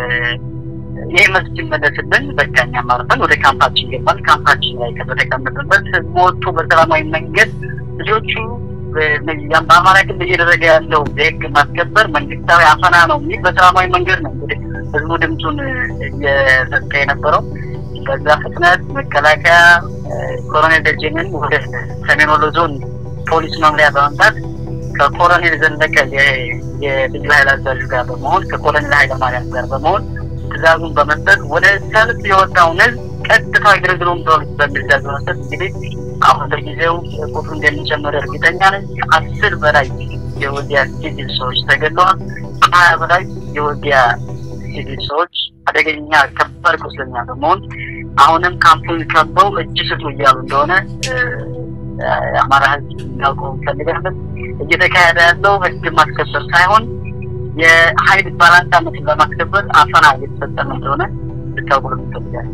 ይሄ መስጂድ መደስብን በቃኛ ማርፈን ወደ ካምፓችን ገባን ካምፓችን ላይ ከተቀመጠበት ሞቱ በሰላማዊ መንገድ ልጆቹ በሚያም በአማራ ክልል እየደረገ ያለው የህግ ማስከበር መንግስታዊ አፈና ነው የሚል በሰላማዊ መንገድ ነው እንግዲህ ህዝቡ ድምፁን እየሰጠ የነበረው ከዛ ፍጥነት መከላከያ ኮሎኔል ደጀኔን ወደ ሰሜን ወሎ ዞን ፖሊስ መምሪያ በማምጣት ከኮሎኔል ዘለቀ የልዩ ኃይል አዛዥ ጋር በመሆን ከኮሎኔል ኃይለ ማርያም ጋር በመሆን ትዕዛዙን በመስጠት ወደ ሰልፍ የወጣውን ቀጥታ ግርግሩን በሚዛዝ በመስጠት እንግዲህ አሁን በጊዜው ቁጥሩ እንደሚጨምር እርግጠኛ ነኝ አስር በላይ የወዲያ ሲቪል ሰዎች ተገድለዋል ሀያ በላይ የወዲያ ሲቪል ሰዎች አደገኛ ከባድ ቁስለኛ በመሆን አሁንም ካምፑን ከበው እጅ ስጡ እያሉ እንደሆነ አማራ ህዝብ ያውቀው ፈልጋለን እየተካሄደ ያለው ህግ ማስከበር ሳይሆን የኃይል ባላንጣነት ለማስከበር አፈና እየተፈጸመ እንደሆነ ልታውቁ ይፈልጋል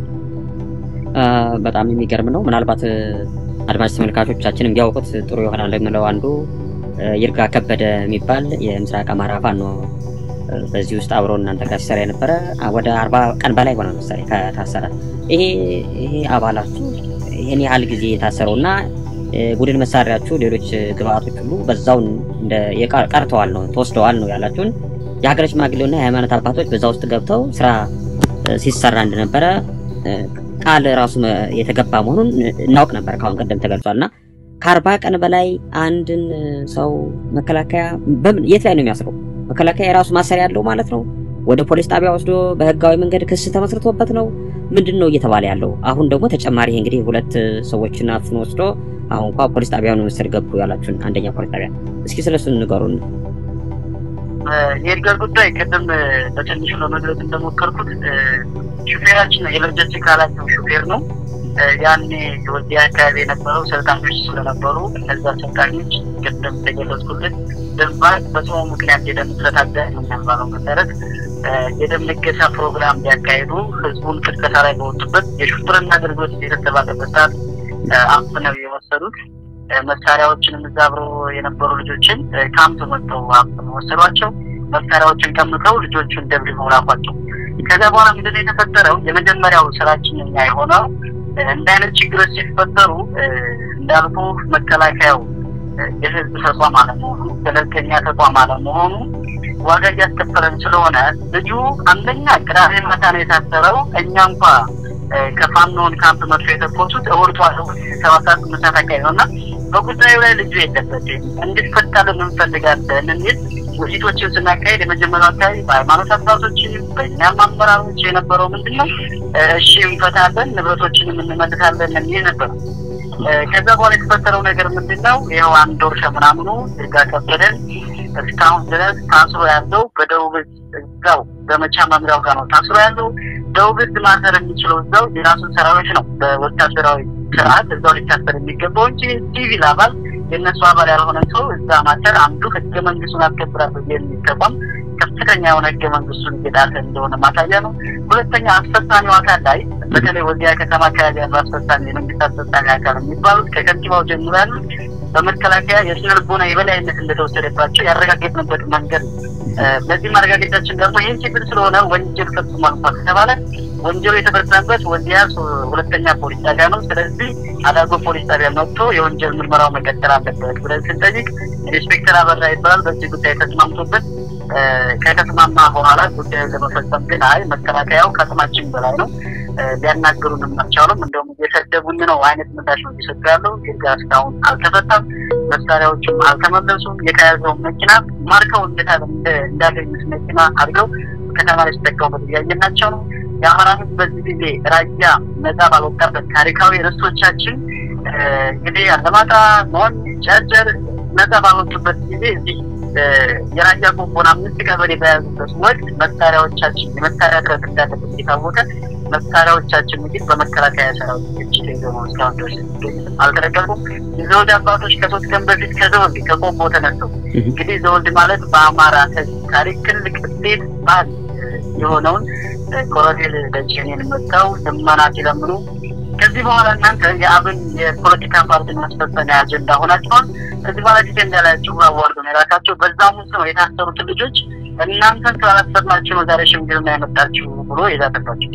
በጣም የሚገርም ነው ምናልባት አድማጭ ተመልካቾቻችንም ቢያውቁት ጥሩ ይሆናል ለምለው አንዱ ይርጋ ከበደ የሚባል የምስራቅ አማራ ፋኖ በዚህ ውስጥ አብሮ እናንተ ጋር ሲሰራ የነበረ ወደ አርባ ቀን በላይ ሆነ መሰለኝ ከታሰረ ይሄ ይሄ አባላችሁ ይሄን ያህል ጊዜ የታሰረውና ቡድን መሳሪያችሁ ሌሎች ግብአቶች ሁሉ በዛው እንደ የቀርተዋል ነው ተወስደዋል ነው ያላችሁን የሀገረ ሽማግሌውና የሃይማኖት አባቶች በዛ ውስጥ ገብተው ስራ ሲሰራ እንደነበረ ቃል ራሱ የተገባ መሆኑን እናውቅ ነበር ካሁን ቀደም ተገልጿልና ከአርባ ቀን በላይ አንድን ሰው መከላከያ በምን የት ላይ ነው የሚያስረው መከላከያ የራሱ ማሰሪያ ያለው ማለት ነው ወደ ፖሊስ ጣቢያ ወስዶ በህጋዊ መንገድ ክስ ተመስርቶበት ነው ምንድነው እየተባለ ያለው አሁን ደግሞ ተጨማሪ እንግዲህ ሁለት ሰዎችን አፍኖ ወስዶ አሁን እንኳን ፖሊስ ጣቢያውን መስር ገቡ ያላችሁን አንደኛ ፖሊስ ጣቢያ እስኪ ስለሱ ንገሩን
የእርግጥ ጉዳይ ቀደም በትንሹ ለመግለጽ እንደሞከርኩት ሹፌራችን የሎጂስቲክ ኃላፊ ሹፌር ነው ያኔ ወዲያ አካባቢ የነበረው ሰልጣኞች ስለነበሩ እነዛ ሰልጣኞች ቀደም ተገለጽኩልን ደንባር በሰው ምክንያት የደም ስለታገደ ነው የሚባለው መሰረት የደም ልገሳ ፕሮግራም ያካሄዱ ህዝቡን ቅስቀሳ ላይ በወጡበት የሹፍርና አገልግሎት የተሰባሰበበት ሰዓት አፍነው የወሰዱት መሳሪያዎችን ምዛብሮ የነበሩ ልጆችን ካምፕ መጥተው አፍነው ወሰዷቸው። መሳሪያዎችን ቀምተው ልጆቹን ደብድበው ላኳቸው። ከዛ በኋላ ምንድነው የተፈጠረው? የመጀመሪያው ስራችን እኛ የሆነው እንደ አይነት ችግሮች ሲፈጠሩ እንዳልኩ መከላከያው የህዝብ ተቋም አለመሆኑ ገለልተኛ ተቋም አለመሆኑ ዋጋ ያስከፈለን ስለሆነ ልጁ አንደኛ ቅዳሜ ማታ ነው የታሰረው። እኛ እንኳን ከፋኖን ካምፕ መጥቶ የተቆጡት እወርቷል ሰባት ሰዓት አካባቢና በጉዳዩ ላይ ልጁ የለበትም እንድትፈታልን እንፈልጋለን እንዴ ውይይቶችን ስናካሄድ የመጀመሪያው አካባቢ በሃይማኖት አባቶችን በእኛም አመራሮች የነበረው ምንድነው እሺ እንፈታለን ንብረቶችንም እንመልሳለን የሚል ነበር። ከዛ በኋላ የተፈጠረው ነገር ምንድነው? ይሄው አንድ ወር ከምናምኑ እርጋ ከበደን እስካሁን ድረስ ታስሮ ያለው በደቡብ እዛው በመቻ መምሪያው ጋር ነው ታስሮ ያለው። ደቡብ ማሰር የሚችለው እዛው የራሱን ሰራዊት ነው በወታደራዊ ስርዓት እዛው ሊታሰር የሚገባው እንጂ ሲቪል አባል የነሱ አባል ያልሆነ ሰው እዛ ማሰር አንዱ ህገ መንግስቱን አስከብራለሁ የሚል ከፍተኛ የሆነ ህገ መንግስቱን እየጣሰ እንደሆነ ማሳያ ነው። ሁለተኛ አስፈጻሚው አካል ላይ በተለይ ወዲያ ከተማ አካባቢ ያለው አስፈጻሚ የመንግስት አስፈጻሚ አካል የሚባሉት ከከንቲባው ጀምሮ ያሉት በመከላከያ የስነ ልቦና የበላይነት እንደተወሰደባቸው ያረጋገጥንበት መንገድ በዚህ ማረጋገጫችን ደግሞ ይህን ችግር ስለሆነ ወንጀል ፈጽሟል ከተባለ ወንጀሉ የተፈጸመበት ወዲያ ሁለተኛ ፖሊስ ጣቢያ ነው። ስለዚህ አዳጎ ፖሊስ ጣቢያ መጥቶ የወንጀል ምርመራው መቀጠል አለበት ብለን ስንጠይቅ ኢንስፔክተር አበራ ይባላል በዚህ ጉዳይ ተስማምቶበት ከተስማማ በኋላ ጉዳዩን ለመፈጸም ግን አይ መከላከያው ከጥማችን በላይ ነው ሊያናገሩን ማቻሉም እንደውም እየሰደቡን ነው አይነት ምላሽ ነው እየሰጣለው። ግጋስታውን አልተፈታም፣ መሳሪያዎችም አልተመለሱም። የካያዘው መኪና ማርከው እንደታለ እንዳገኙት መኪና አድርገው ከተማ ላይ ተጠቀሙበት ያየናቸው ነው። ያማራን በዚህ ጊዜ ራያ ነፃ ባልወጣበት ታሪካዊ ርስቶቻችን እንግዲህ አለማጣ ሞን ቻርጀር ነፃ ባልወጡበት ጊዜ እዚህ የራያ ቆቦና አምስት ቀበሌ በያዙበት ወቅት መሳሪያዎቻችን የመሳሪያ ጥረት እንዳለበት የታወቀ መሳሪያዎቻችን ግን በመከላከያ ሰራዊት እጅ ተይዘው ነው እስካሁን ድረስ አልተለቀቁም። የዘውድ አባቶች ከሶስት ቀን በፊት ከዘውድ ከቆቦ ተነስተው እንግዲህ ዘውድ ማለት በአማራ ታሪክ ትልቅ ስቴት ባል የሆነውን ኮሎኔል ደጀኔን መጣው ዘመናት ይለምኑ ከዚህ በኋላ እናንተ የአብን የፖለቲካ ፓርቲ ማስፈጸሚያ አጀንዳ ሆናችኋል። ከዚህ በኋላ እንዳላችሁ አዋርዱ ነው በዛው ሙስ ነው የታሰሩት ልጆች እናንተን ስላላሰማችሁ ነው ዛሬ ሽምግልና ያመጣችሁ ብሎ ይዛተባችሁ።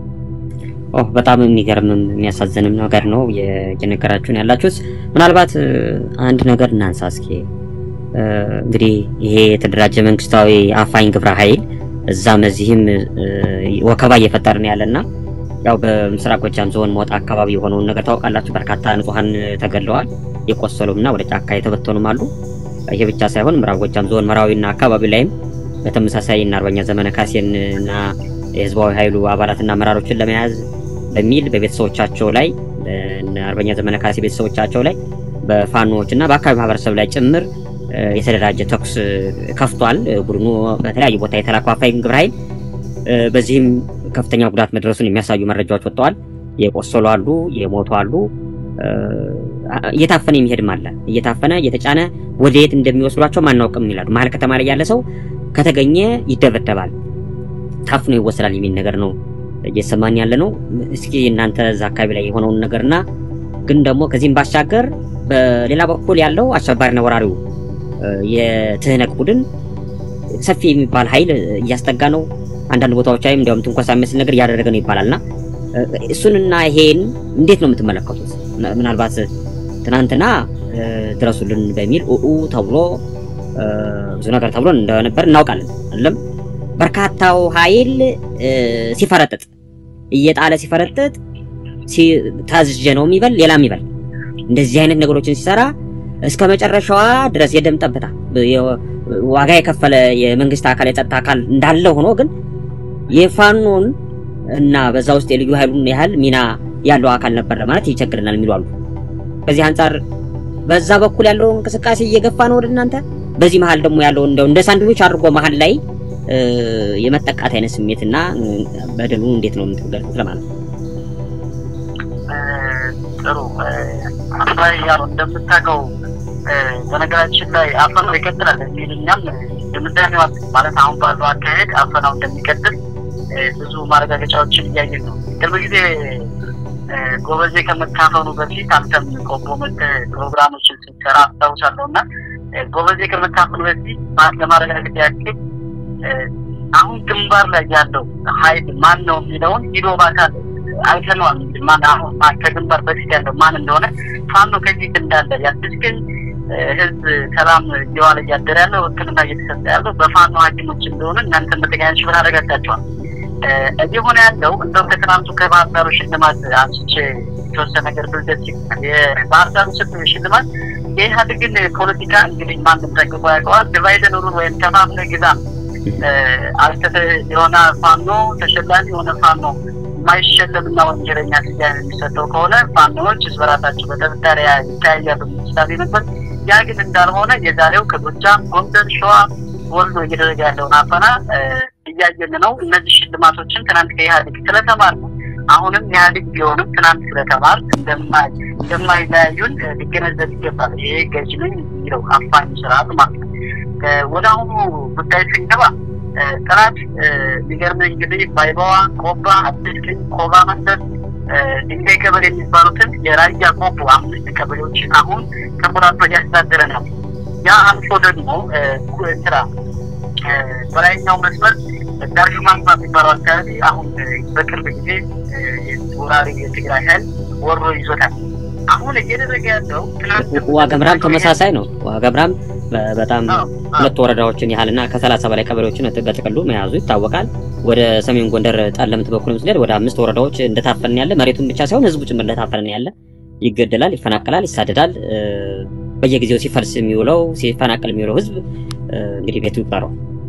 ኦ በጣም የሚገርም የሚያሳዝንም ነገር ነው የጀነገራችሁን ያላችሁስ። ምናልባት አንድ ነገር እናንሳ እስኪ። እንግዲህ ይሄ የተደራጀ መንግስታዊ አፋኝ ግብረ ኃይል እዛም እዚህም ወከባ እየፈጠርን ያለና ያው በምስራቅ ጎጃም ዞን ሞጣ አካባቢ የሆነው ነገር ታውቃላችሁ። በርካታ ንጹሃን ተገድለዋል፣ የቆሰሉና ወደ ጫካ የተበተኑም አሉ። ይሄ ብቻ ሳይሆን ምዕራብ ጎጃም ዞን መራዊና አካባቢ ላይም በተመሳሳይና አርበኛ ዘመነ ካሴና የህዝባዊ ኃይሉ አባላትና አመራሮችን ለመያዝ በሚል በቤተሰቦቻቸው ላይ እና አርበኛ ዘመነ ካሴ ቤተሰቦቻቸው ላይ በፋኖዎችና በአካባቢ ማህበረሰብ ላይ ጭምር የተደራጀ ተኩስ ከፍቷል። ቡድኑ በተለያዩ ቦታ የተላኳፋይ ግብረ ኃይል በዚህም ከፍተኛ ጉዳት መድረሱን የሚያሳዩ መረጃዎች ወጥተዋል። የቆሰሉ አሉ፣ የሞቱ አሉ። እየታፈነ የሚሄድም አለ። እየታፈነ እየተጫነ ወዴት እንደሚወስዷቸው ማናውቅም ይላሉ። መሀል ከተማ ላይ ያለ ሰው ከተገኘ ይደበደባል፣ ታፍኖ ይወሰዳል የሚል ነገር ነው እየሰማን ያለ ነው። እስኪ እናንተ እዛ አካባቢ ላይ የሆነውን ነገርና ግን ደግሞ ከዚህም ባሻገር በሌላ በኩል ያለው አሸባሪና ወራሪው የትህነግ ቡድን ሰፊ የሚባል ኃይል እያስጠጋ ነው። አንዳንድ ቦታዎች ላይ እንደውም ትንኮሳ የሚመስል ነገር ያደረገ ነው ይባላልና እሱንና ይሄን እንዴት ነው የምትመለከቱት? ምናልባት ትናንትና ድረሱልን በሚል ኡኡ ተብሎ ብዙ ነገር ተብሎ እንደነበር እናውቃለን አይደለም? በርካታው ኃይል ሲፈረጥጥ እየጣለ ሲፈረጥጥ ታዝጀ ነው የሚበል ሌላ የሚበል እንደዚህ አይነት ነገሮችን ሲሰራ እስከመጨረሻዋ ድረስ የደም ጠብታ ዋጋ የከፈለ የመንግስት አካል የጸጥታ አካል እንዳለ ሆኖ ግን የፋኖን እና በዛ ውስጥ የልዩ ኃይሉን ያህል ሚና ያለው አካል ነበር ማለት ይቸግረናል የሚሉ አሉ። በዚህ አንፃር በዛ በኩል ያለው እንቅስቃሴ እየገፋ ነው ወደ እናንተ። በዚህ መሃል ደግሞ ያለው እንደው እንደ ሳንድዊች አድርጎ መሃል ላይ የመጠቃት አይነት ስሜትና በደሉ እንዴት ነው የምትገልጹት ለማለት ነው?
ጥሩ አባይ ያው እንደምታውቀው በነገራችን ላይ አፈናው ይቀጥላል የሚልኛም እንደምታየው ማለት አሁን ባለው አካሄድ አፈናው እንደሚቀጥል ብዙ ማረጋገጫዎችን እያየን ነው። ከበጊዜ ጎበዜ ከመታፈኑ በፊት አንተም ኮምፖመንት ፕሮግራሞችን ሲሰራ አስታውሳለሁና ጎበዜ ከመታፈኑ በፊት ማለት ለማረጋገጥ ያክል አሁን ግንባር ላይ ያለው ኃይል ማን ነው የሚለውን ሂዶ ባካል አይተነዋል። ማን አሁን ከግንባር በፊት ያለው ማን እንደሆነ ፋኖ ከዚህ እንዳለ ያድስከን ህዝብ ሰላም ይዋል ያደረ ያለው ወክልና እየተሰጠ ያለው በፋኖ ሐኪሞች እንደሆነ እናንተ መተጋያች ብናረጋግጣቸዋል። እዚህ ሆነ ያለው እንደው ከትናንቱ ከባህር ሽልማት አንስቼ ተወሰነ ነገር ብልደት የባህር ሽልማት የኢህአዴግን ፖለቲካ እንግዲህ ማንም ጠቅቆ ያውቀዋል። ዲቫይደን ሩል ወይም ተማምነ ግዛ አስተተ የሆነ ፋኖ ተሸላሚ የሆነ ፋኖ ማይሸለምና ወንጀለኛ ሲያይ የሚሰጠው ከሆነ ፋኖዎች ዝበራታቸው በተጣሪያ ይታያሉ ምሳሌ ነበር። ያ ግን እንዳልሆነ የዛሬው ከጎጃም ጎንደር ሸዋ ወሎ እየደረገ ያለው አፈና እያየን ነው። እነዚህ ሽልማቶችን ትናንት ከኢህአዴግ ስለተማር አሁንም ኢህአዴግ ቢሆንም ትናንት ስለተማር እንደማይ እንደማይለያዩን ሊገነዘብ ይገባል። ይሄ ገዥ ነው የሚለው አፋኝ ስርዓት ማለት ነው። ወደ አሁኑ ጉዳይ ስንገባ ጥራት ሊገርመኝ እንግዲህ ባይባዋ ቆባ አዲስክን ኮባ መንደር ድንጋይ ቀበሌ የሚባሉትን የራያ ቆቦ አምስት ቀበሌዎችን አሁን ከሞራቶ ያስተዳደረ ነው። ያ አልፎ ደግሞ ኩንትራ በላይኛው መስመር ዳርሹማንባ የሚባለው አካባቢ አሁን በቅርብ ጊዜ ወራሪ የትግራይ ኃይል ወሮ ይዞታል። አሁን እየደረገ ያለው
ዋጋምራም ተመሳሳይ ነው። ዋጋምራም በጣም ሁለት ወረዳዎችን ያህልና ከ30 በላይ ቀበሌዎችን በተቀሉ መያዙ ይታወቃል። ወደ ሰሜን ጎንደር ጠለምት በኩልም ስለዚህ ወደ አምስት ወረዳዎች እንደታፈነ ያለ መሬቱን ብቻ ሳይሆን ህዝቡ ጭምር እንደታፈነ ያለ ይገደላል፣ ይፈናቀላል፣ ይሳደዳል። በየጊዜው ሲፈልስ የሚውለው ሲፈናቀል የሚውለው ህዝብ እንግዲህ ቤቱ ይባረው።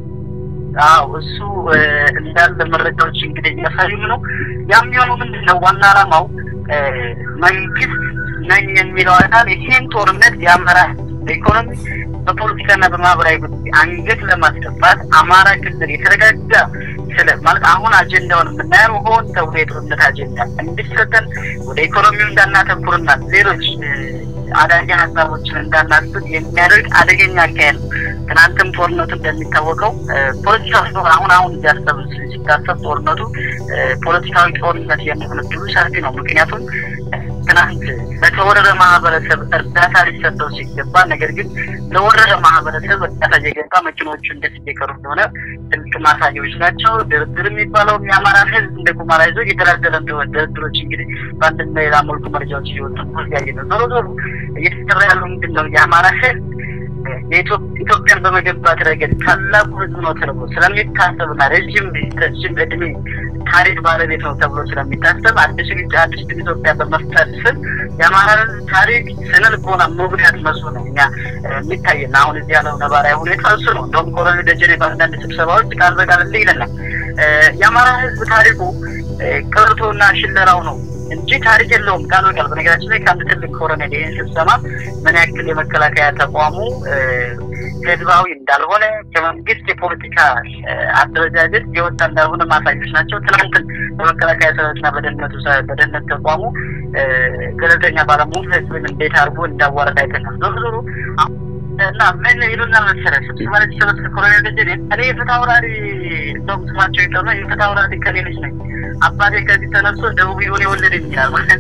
አው እሱ እንዳለ መረጃዎች እንግዲህ ያሳዩም ነው። ያም የሆነው ምንድነው ዋና ዓላማው መንግስት ነኝ የሚለው አካል ይሄን ጦርነት ያመራ በኢኮኖሚ በፖለቲካና በማህበራዊ ጉዳይ አንገት ለማስደፋት አማራ ክልል የተረጋጋ ስለ ማለት አሁን አጀንዳውን ምናየው ሆን ተብሎ የጦርነት አጀንዳ እንዲሰጠን ወደ ኢኮኖሚው እንዳናተኩርና ሌሎች አዳኛ ሀሳቦችን እንዳናስብ የሚያደርግ አደገኛ አካሄድ ነው። ትናንትም ጦርነቱ እንደሚታወቀው ፖለቲካዊ አሁን አሁን ያስተብ ሲታሰብ ጦርነቱ ፖለቲካዊ ጦርነት የሚሆነው ሰፊ ነው። ምክንያቱም ትናንት ለተወረረ ማህበረሰብ እርዳታ ሊሰጠው ሲገባ ነገር ግን ለወረረ ማህበረሰብ እርዳታ እየገባ መኪኖቹ እንደተጀከሩ እንደሆነ ትልቅ ማሳያዎች ናቸው። ድርድር የሚባለው የአማራ ህዝብ እንደ ኩማራ ይዞ እየተደረደረ እንደሆነ ድርድሮች እንግዲህ በአንድና ሌላ መልኩ መረጃዎች እየወጡ ያየን ነው። ዞሮ ዞሮ እየተሰራ ያለው ምንድነው የአማራ ህዝብ የኢትዮጵያን በመገንባት ረገድ ታላቁ ህዝብ ነው ተብሎ ስለሚታሰብና ረጅም ረጅም እድሜ ታሪክ ባለቤት ነው ተብሎ ስለሚታሰብ አዲስ አዲስ ኢትዮጵያ በመፍጠር ስም የአማራን ታሪክ ስነልቦና መጉዳት መስሎ ነው እኛ የሚታየና አሁን እዚህ ያለው ነባራዊ ሁኔታ እሱ ነው። እንደውም ኮሎኔል ደጀኔ በአንዳንድ ስብሰባዎች ቃል በቃል ይለናል የአማራ ህዝብ ታሪኩ ቅርቶና ሽለራው ነው እንጂ ታሪክ የለውም ቃል በቃል። በነገራችን ላይ ከአንድ ትልቅ ኮሎኔል ይሄን ስብሰባ ምን ያክል የመከላከያ ተቋሙ ህዝባዊ እንዳልሆነ ከመንግስት የፖለቲካ አደረጃጀት የወጣ እንዳልሆነ ማሳየት ናቸው። ትናንት በመከላከያ ሰራዊትና በደህንነቱ በደህንነት ተቋሙ ገለልተኛ ባለሙሉ ህዝብን እንዴት አድርጎ እንዳዋረድ አይተናል። ዞሮ ዞሮ እና ምን ይሉና መሰለህ ስብሰባ ላይ ተሰበሰበ ኮሎኔል ደጀኔ እኔ የፍትሐውራሪ እንደውም ስማቸው ይጠራ የፍትሐውራሪ ከሌሎች ነኝ አባቴ ከዚህ ተነስቶ ደቡብ ይሆን የወለደኝ ይላል ማለት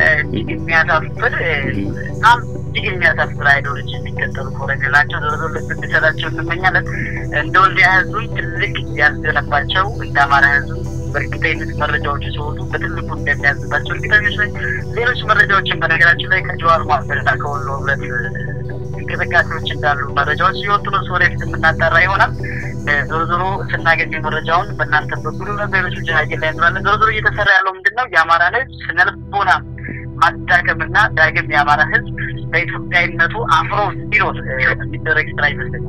የሚያሳፍር አም የሚያሳፍር አይዶሎጂ የሚከተሉ ኮሎኔል ናቸው። ዞሮ ዞሮ እንድትሰራቸው እንመኛለን። እንደው እንዲያዙን ትልቅ ያስገነባቸው እንዳማራ ህዝብ በርግጠኝነት መረጃዎች ሲወጡ በትልቁ እንደሚያዝባቸው እርግጠኞች ነኝ። ሌሎች መረጃዎችን በነገራችን ላይ ከጀዋር ማስተዳደር ከወሎ ህብረት እንቅስቃሴዎች እንዳሉ መረጃዎች ሲወጡ ነው ወደፊት የምናጣራ ይሆናል። ዞሮ ዞሮ ስናገኝ መረጃውን በእናንተ በኩል ነገሮች ጃጅ ላይ እንራለን። ዞሮ ዞሮ እየተሰራ ያለው ምንድነው የአማራ ህዝብ ስነልቦና ማዳከምና ዳግም የአማራ ህዝብ በኢትዮጵያዊነቱ አፍሮ እንዲኖር የሚደረግ ስራ ይመስላል።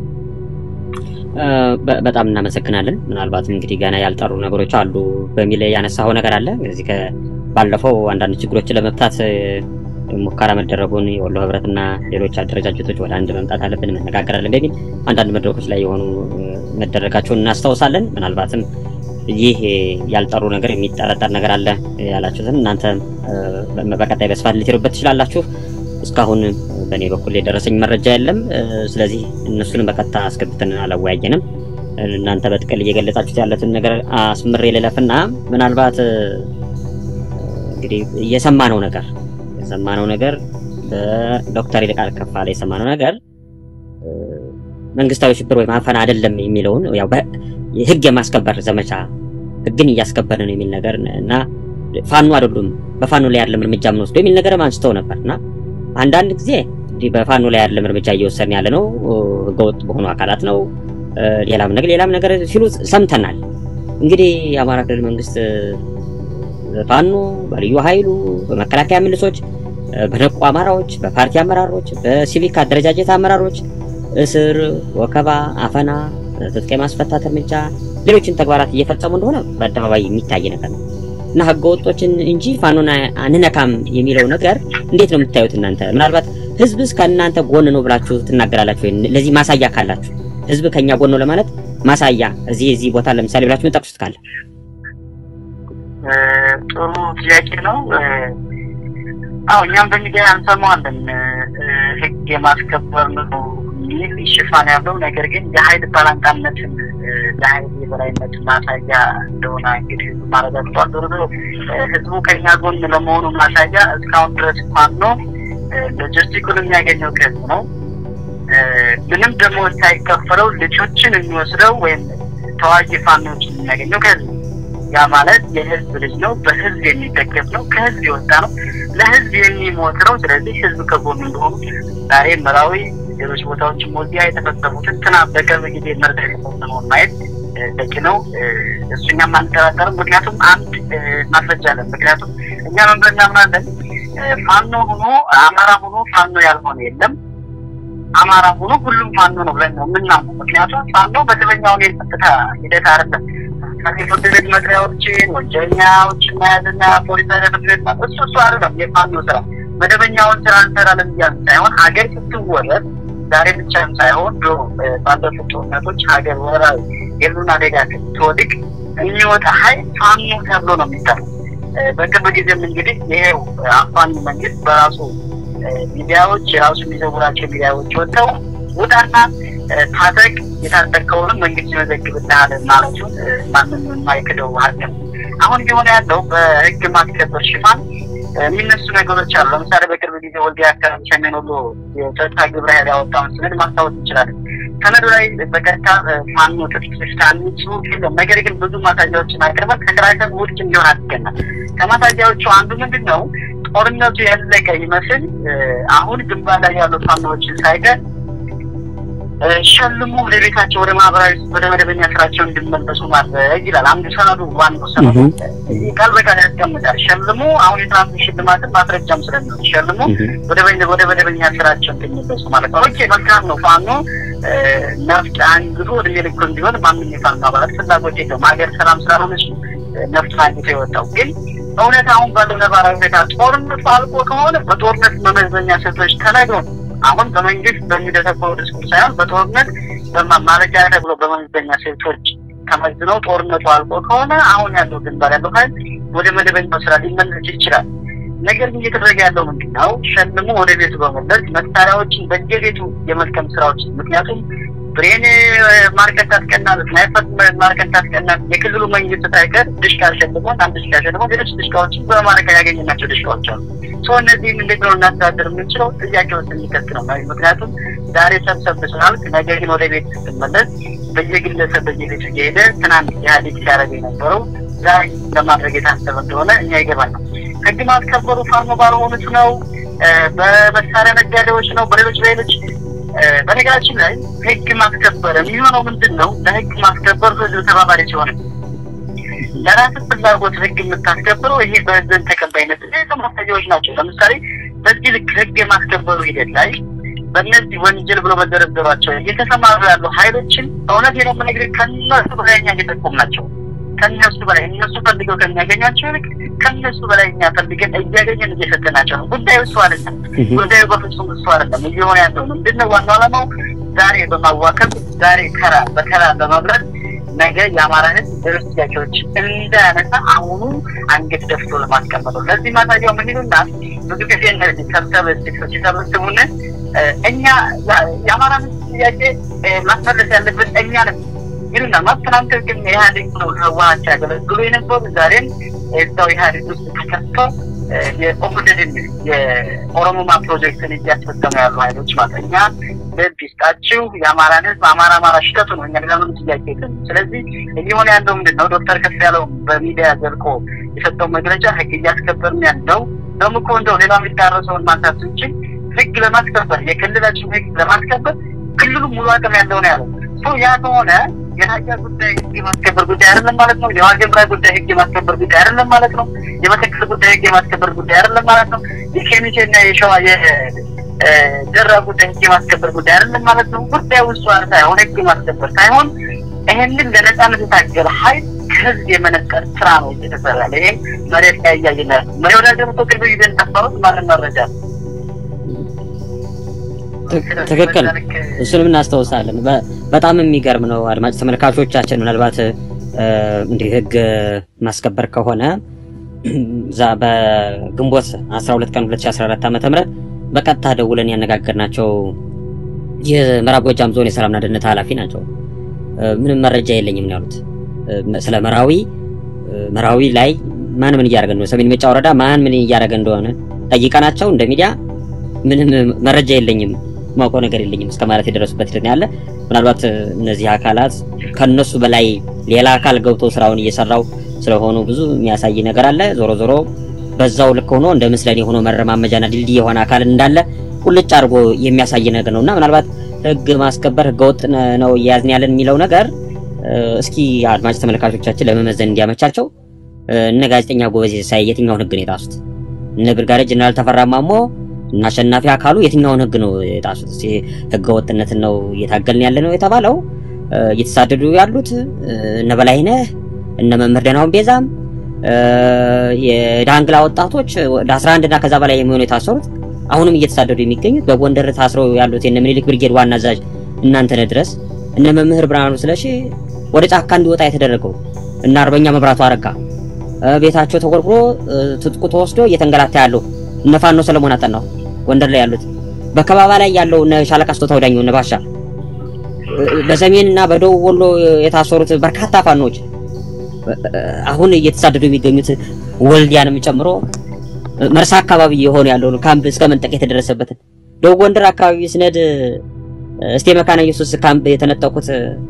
በጣም እናመሰግናለን። ምናልባትም እንግዲህ ገና ያልጠሩ ነገሮች አሉ በሚል ያነሳው ነገር አለ። እዚህ ከባለፈው አንዳንድ ችግሮችን ለመፍታት ሙከራ መደረጉን የወሎ ህብረትና ሌሎች አደረጃጀቶች ወደ አንድ መምጣት አለብን መነጋገራለን በሚል አንዳንድ መድረኮች ላይ የሆኑ መደረጋቸውን እናስተዋውሳለን። ምናልባትም ይህ ያልጠሩ ነገር የሚጠረጠር ነገር አለ ያላችሁትን እናንተ በቀጣይ በስፋት ልትሄዱበት ትችላላችሁ። እስካሁን በኔ በኩል የደረሰኝ መረጃ የለም ስለዚህ እነሱን በቀጥታ አስገብተን አላወያየንም እናንተ በጥቅል እየገለጻችሁት ያለትን ነገር አስምሬ ለለፍና ምናልባት እንግዲህ የሰማነው ነገር የሰማነው ነገር በዶክተር ይልቃል ከፋለ የሰማነው ነገር መንግስታዊ ሽብር ወይ ማፈን አይደለም የሚለውን ያው በህግ የማስከበር ዘመቻ ህግን እያስከበረ ነው የሚል ነገር እና ፋኖ አይደሉም በፋኖ ላይ ያለ እርምጃ ምን ወስዶ የሚል ነገር አንስተው ነበርና አንዳንድ ጊዜ እንዲህ በፋኖ ላይ ያለ እርምጃ እየወሰድን ያለ ነው ህገወጥ በሆኑ አካላት ነው ሌላም ነገር ሌላም ነገር ሲሉ ሰምተናል እንግዲህ የአማራ ክልል መንግስት ፋኖ በልዩ ኃይሉ በመከላከያ ሚሊሶች በነቁ አማራዎች በፓርቲ አመራሮች በሲቪክ አደረጃጀት አመራሮች እስር ወከባ አፈና ትጥቅ ማስፈታት እርምጃ ሌሎችን ተግባራት እየፈጸሙ እንደሆነ በአደባባይ የሚታይ ነገር ነው እና ህገወጦችን እንጂ ፋኖና አንነካም የሚለው ነገር እንዴት ነው የምታዩት እናንተ ምናልባት ህዝብስ ከእናንተ ጎን ነው ብላችሁ ትናገራላችሁ ለዚህ ማሳያ ካላችሁ ህዝብ ከኛ ጎን ነው ለማለት ማሳያ እዚህ እዚህ ቦታ ለምሳሌ ብላችሁ መጣቁት ካለ
ጥሩ ጥያቄ ነው አው እኛም በሚዲያ አንሰማዋለን ህግ የማስከበር ነው ይህ ሽፋን ያለው ነገር ግን የኃይል ባላንጣነትን የኃይል የበላይነት ማሳያ እንደሆነ እንግዲህ ማረጋግጧል ድሮ ህዝቡ ከኛ ጎን ለመሆኑ ማሳያ እስካሁን ድረስ ፋኖ ሎጂስቲኩን የሚያገኘው ከዚህ ነው ምንም ደግሞ ሳይከፈለው ልጆችን የሚወስደው ወይም ተዋጊ ፋኖችን የሚያገኘው ከዚህ ያ ማለት የህዝብ ልጅ ነው በህዝብ የሚደገፍ ነው ከህዝብ ይወጣ ነው ለህዝብ የሚሞት ነው ስለዚህ ህዝብ ከጎኑ እንደሆነ ዛሬ መራዊ ሌሎች ቦታዎች ሞዚያ የተፈጸሙትን ተናበቀ ጊዜ መርዳት ነው ማየት ደቂ ነው እሱኛ ማንተራተር ምክንያቱም አንድ ማስረጃ አለ ምክንያቱም እኛ መንበርና ማለት ፋኖ ሆኖ አማራ ሆኖ ፋኖ ያልሆነ የለም አማራ ሆኖ ሁሉም ፋኖ ነው ብለን ነው ምናምን ምክንያቱም ፋኖ በደበኛው ላይ ተፈታ ሂደት አይደለም ከፍተኛ መድሪያዎችን ወንጀለኛዎችን ማያዝና ፖሊስ አደረበት እሱ እሱ አይደለም የፋኖ ስራ መደበኛውን ስራ እንሰራለን ያን ሳይሆን ሀገር ስትወረድ ዛሬ ብቻ ሳይሆን ድሮ ባለፉት ጦርነቶች ሀገር ወራዊ የሉና አደጋ ስትወድቅ የሚወጣ ኃይል ፋኖ ተብሎ ነው የሚጠራው በቅርብ ጊዜም እንግዲህ ይሄው አፋን መንግስት በራሱ ሚዲያዎች የራሱ የሚዘውራቸው ሚዲያዎች ወጥተው ወጣና ታጠቅ የታጠቀውን መንግስት መዘግብታል ማለት ነው ማንንም የማይከደው ሀገር አሁን ቢሆን ያለው በህግ ማስከበር ሽፋን የሚነሱ ነገሮች አሉ ለምሳሌ በቅርብ ጊዜ ወልዲያ አካባቢ ሰሜን ወሎ የጸጥታ ግብረ ኃይል ያወጣውን ሰነድ ማስታወስ ይችላል ሰነዱ ላይ በቀጥታ ፋኖ ተጥቅስታን ጽሁፍ የለም ነገር ግን ብዙ ማሳያዎችን አቅርበን ከክራይተር ውድቅ እንዲሆን አድርገናል ከማሳያዎቹ አንዱ ምንድነው ጦርነቱ ያለቀ ይመስል አሁን ግንባር ላይ ያሉ ፋኖዎችን ሳይቀር ሸልሙ ለቤታቸው ወደ ማህበራዊ ወደ መደበኛ ስራቸው እንዲመለሱ ማድረግ ይላል አንዱ ሰነዱ ዋናው ሰነዱ ቃል በቃል ያስቀምጣል ሸልሙ አሁን የትራንስ ሽልማት ማስረጃም ስለነው ሸልሙ ወደ ወደ መደበኛ ስራቸው እንዲመለሱ ማለት ነው ኦኬ መልካም ነው ፋኖ ነፍጥ አንግዶ ወደ ሌሎች እንዲሆን ማንንም ይፋን ማለት ፍላጎት የለውም ሀገር ሰላም ስላልሆነች ነፍጥ አንግዶ የወጣው ግን እውነት አሁን ባለው ነባራዊ ሁኔታ ጦርነቱ አልቆ ከሆነ በጦርነት መመዘኛ ሰቶች ተናግረው አሁን በመንግስት በሚደረገው ዲስኩርስ ሳይሆን በጦርነት በማማረጃ ተብሎ በመንግስተኛ ሴቶች ተመዝነው ጦርነቱ አልቆ ከሆነ አሁን ያለው ግንባር ያለው ኃይል ወደ መደበኛው ስራ ሊመለስ ይችላል ነገር ግን እየተደረገ ያለው ምንድነው ሸልሙ ወደ ቤቱ በመለስ መሳሪያዎችን በየቤቱ የመልቀም ስራዎች ምክንያቱም ብሬን ማርኬት ታስቀና ስናይፐር ማርኬት ታስቀና የክልሉ መንግስት ታይቀር ዲሽካል ሸልሙ አንድ ዲሽካል ሸልሙ ሌሎች ዲሽካዎችን በማርኬት ያገኘናቸው ዲሽካዎች አሉ ሶ እነዚህ እንዴት ነው እናስተዳደር የምንችለው ጥያቄውን ስንከት ነው ምክንያቱም ዛሬ ሰብሰብ ስላልክ ነገር ግን ወደ ቤት ስትመለስ በየግለሰብ በየቤቱ እየሄደ ትናንት ያህል ሲያደርግ የነበረው ዛሬ ለማድረግ የታሰበ እንደሆነ እኛ ይገባል ህግ ማስከበሩ ፋኖ ባልሆኑት ነው በመሳሪያ ነጋዴዎች ነው በሌሎች ሌሎች በነገራችን ላይ ህግ ማስከበር የሚሆነው ምንድነው ለህግ ማስከበር ህዝብ ተባባሪ ሲሆን ለራስ ፍላጎት ህግ የምታስከብረው ይሄ በዘን ተቀባይነት ለማስተያየቶች ናቸው ለምሳሌ በዚህ ህግ የማስከበሩ ሂደት ላይ በእነዚህ ወንጀል ብሎ በደረደሯቸው እየተሰማሩ ያሉ ኃይሎችን እውነት ነው ነገር ከነሱ በላይኛ እየተቆም ናቸው ከነሱ በላይ እነሱ ፈልገው ከሚያገኛቸው ልክ ከነሱ በላይኛ ፈልገን እያገኘን እየሰጠናቸው ነው ጉዳዩ እሱ አይደለም ጉዳዩ በፍጹም እሱ አይደለም እየሆነ ያለው ምንድነው ዋናው ዓላማው ዛሬ በማዋከብ ዛሬ ከራ በከራ በመብረት ነገ የአማራ ህዝብ ድርጅቶች እንዳያነሳ አሁኑ አንገት ደፍቶ ለማስቀመጥ ለዚህ ማሳያው ምን ይሉና ብዙ ጊዜ እነዚህ ሰብሰብ ሲሰበስቡን እኛ የአማራን ጥያቄ ማስመለስ ያለበት እኛ ነን ይሉና ማስተናንተ ግን ኢህአዴግ ነው ህወሓት ያገለግሉ የነበሩ ዛሬም እዛው ኢህአዴግ ውስጥ ተከተው የኦፕሬሽን የኦሮሞማ ፕሮጀክትን እያስፈጸሙ ያሉ ኃይሎች ማለት እኛ በዲስታችሁ የአማራን ህዝብ አማራ አማራ ሽተቱ ነው እኛ ለምን ጥያቄ የለም። ስለዚህ እየሆነ ያለው ምንድነው ዶክተር ከፍያለው በሚዲያ ዘልቆ የሰጠው መግለጫ ህግ እያስከበርን ያለው ደግሞ እኮ እንደው ሌላ የሚታረሰውን ማንሳት እንጂ ህግ ለማስከበር የክልላችን ህግ ለማስከበር ክልሉ ሙሉ አቅም ያለው ነው ያለው። ሶ ያ ከሆነ የራያ ጉዳይ ህግ ማስከበር ጉዳይ አይደለም ማለት ነው። የዋግምራ ጉዳይ ህግ ማስከበር ጉዳይ አይደለም ማለት ነው። የመተከል ጉዳይ ህግ ማስከበር ጉዳይ አይደለም ማለት ነው። የኬሚሴና የሸዋ የደራ ጉዳይ ህግ ማስከበር ጉዳይ አይደለም ማለት ነው። ጉዳዩ እሱ ሳይሆን ህግ ማስከበር ሳይሆን ይሄንን ለነጻነት የታገለ ኃይል ከህዝብ የመነጠር ስራ ነው እየተሰራ ያለው። ይሄ መሬት ላይ ያያየና መሪው ላይ ደግሞ ቅርብ ይዘን ተፈሩት ማለት መረጃ
ትክክል እሱንም እናስተውሳለን። በጣም የሚገርም ነው። አድማጭ ተመልካቾቻችን ምናልባት እንደ ህግ ማስከበር ከሆነ ዛ በግንቦት አስራ ሁለት ቀን ሁለት ሺህ አስራ አራት ዓመተ ምህረት በቀጥታ ደውለን ያነጋገርናቸው የምዕራብ ጎጃም ዞን የሰላምና ደህንነት ኃላፊ ናቸው። ምንም መረጃ የለኝም ነው ያሉት። ስለ መራዊ መራዊ ላይ ማን ምን እያደረገ ነው፣ ሰሜን ሜጫ ወረዳ ማን ምን እያደረገ እንደሆነ ጠይቀናቸው እንደ ሚዲያ ምንም መረጃ የለኝም ማውቀው ነገር የለኝም እስከማለት የደረሱበት ሂደት ያለ። ምናልባት እነዚህ አካላት ከነሱ በላይ ሌላ አካል ገብቶ ስራውን እየሰራው ስለሆኑ ብዙ የሚያሳይ ነገር አለ። ዞሮ ዞሮ በዛው ልክ ሆኖ እንደ ምስለኔ ሆኖ መረማመጃና ድልድይ የሆነ አካል እንዳለ ሁልጭ አድርጎ የሚያሳይ ነገር ነውና ምናልባት ህግ ማስከበር ህገወጥ ነው ያዝን ያለን የሚለው ነገር እስኪ አድማጭ ተመልካቾቻችን ለመመዘን እንዲያመቻቸው እነ ጋዜጠኛ ጎበዜ ሳይ የትኛውን ህግ ነው የጣሱት? እነ ብርጋዴር ጀነራል ተፈራ ማሞ እና አሸናፊ አካሉ የትኛውን ህግ ነው የጣሱት? ህገወጥነት ነው እየታገልን ያለ ነው የተባለው እየተሳደዱ ያሉት እነ በላይነህ እነ መምህር ደናውን ቤዛም የዳንግላ ወጣቶች ወደ አስራ አንድ እና ከዛ በላይ የሚሆኑ የታሰሩት አሁንም እየተሳደዱ የሚገኙት በጎንደር ታስረው ያሉት የነ ምኒልክ ብርጌድ ዋና አዛዥ እናንተ ነህ ድረስ እነ መምህር ብርሃኑ ስለሺ ወደ ጫካ እንዲወጣ የተደረገው እና አርበኛ መብራቱ አረጋ ቤታቸው ተቆርቆሮ ትጥቁ ተወስዶ እየተንገላታ ያለው እነ ፋኖ ሰለሞን አጠናው ጎንደር ላይ ያሉት በከባባ ላይ ያለው እነ ሻለቃ ስጦታው ዳኘው እነ ባሻ በሰሜንና በደቡብ ወሎ የታሰሩት በርካታ ፋኖች አሁን እየተሳደዱ የሚገኙት ወልዲያንም ጨምሮ መርሳ አካባቢ የሆነ ያለው ካምፕ እስከ መንጠቅ የተደረሰበት ደቡብ ጎንደር አካባቢ ስነድ እስቴ መካነ ኢየሱስ ካምፕ የተነጠቁት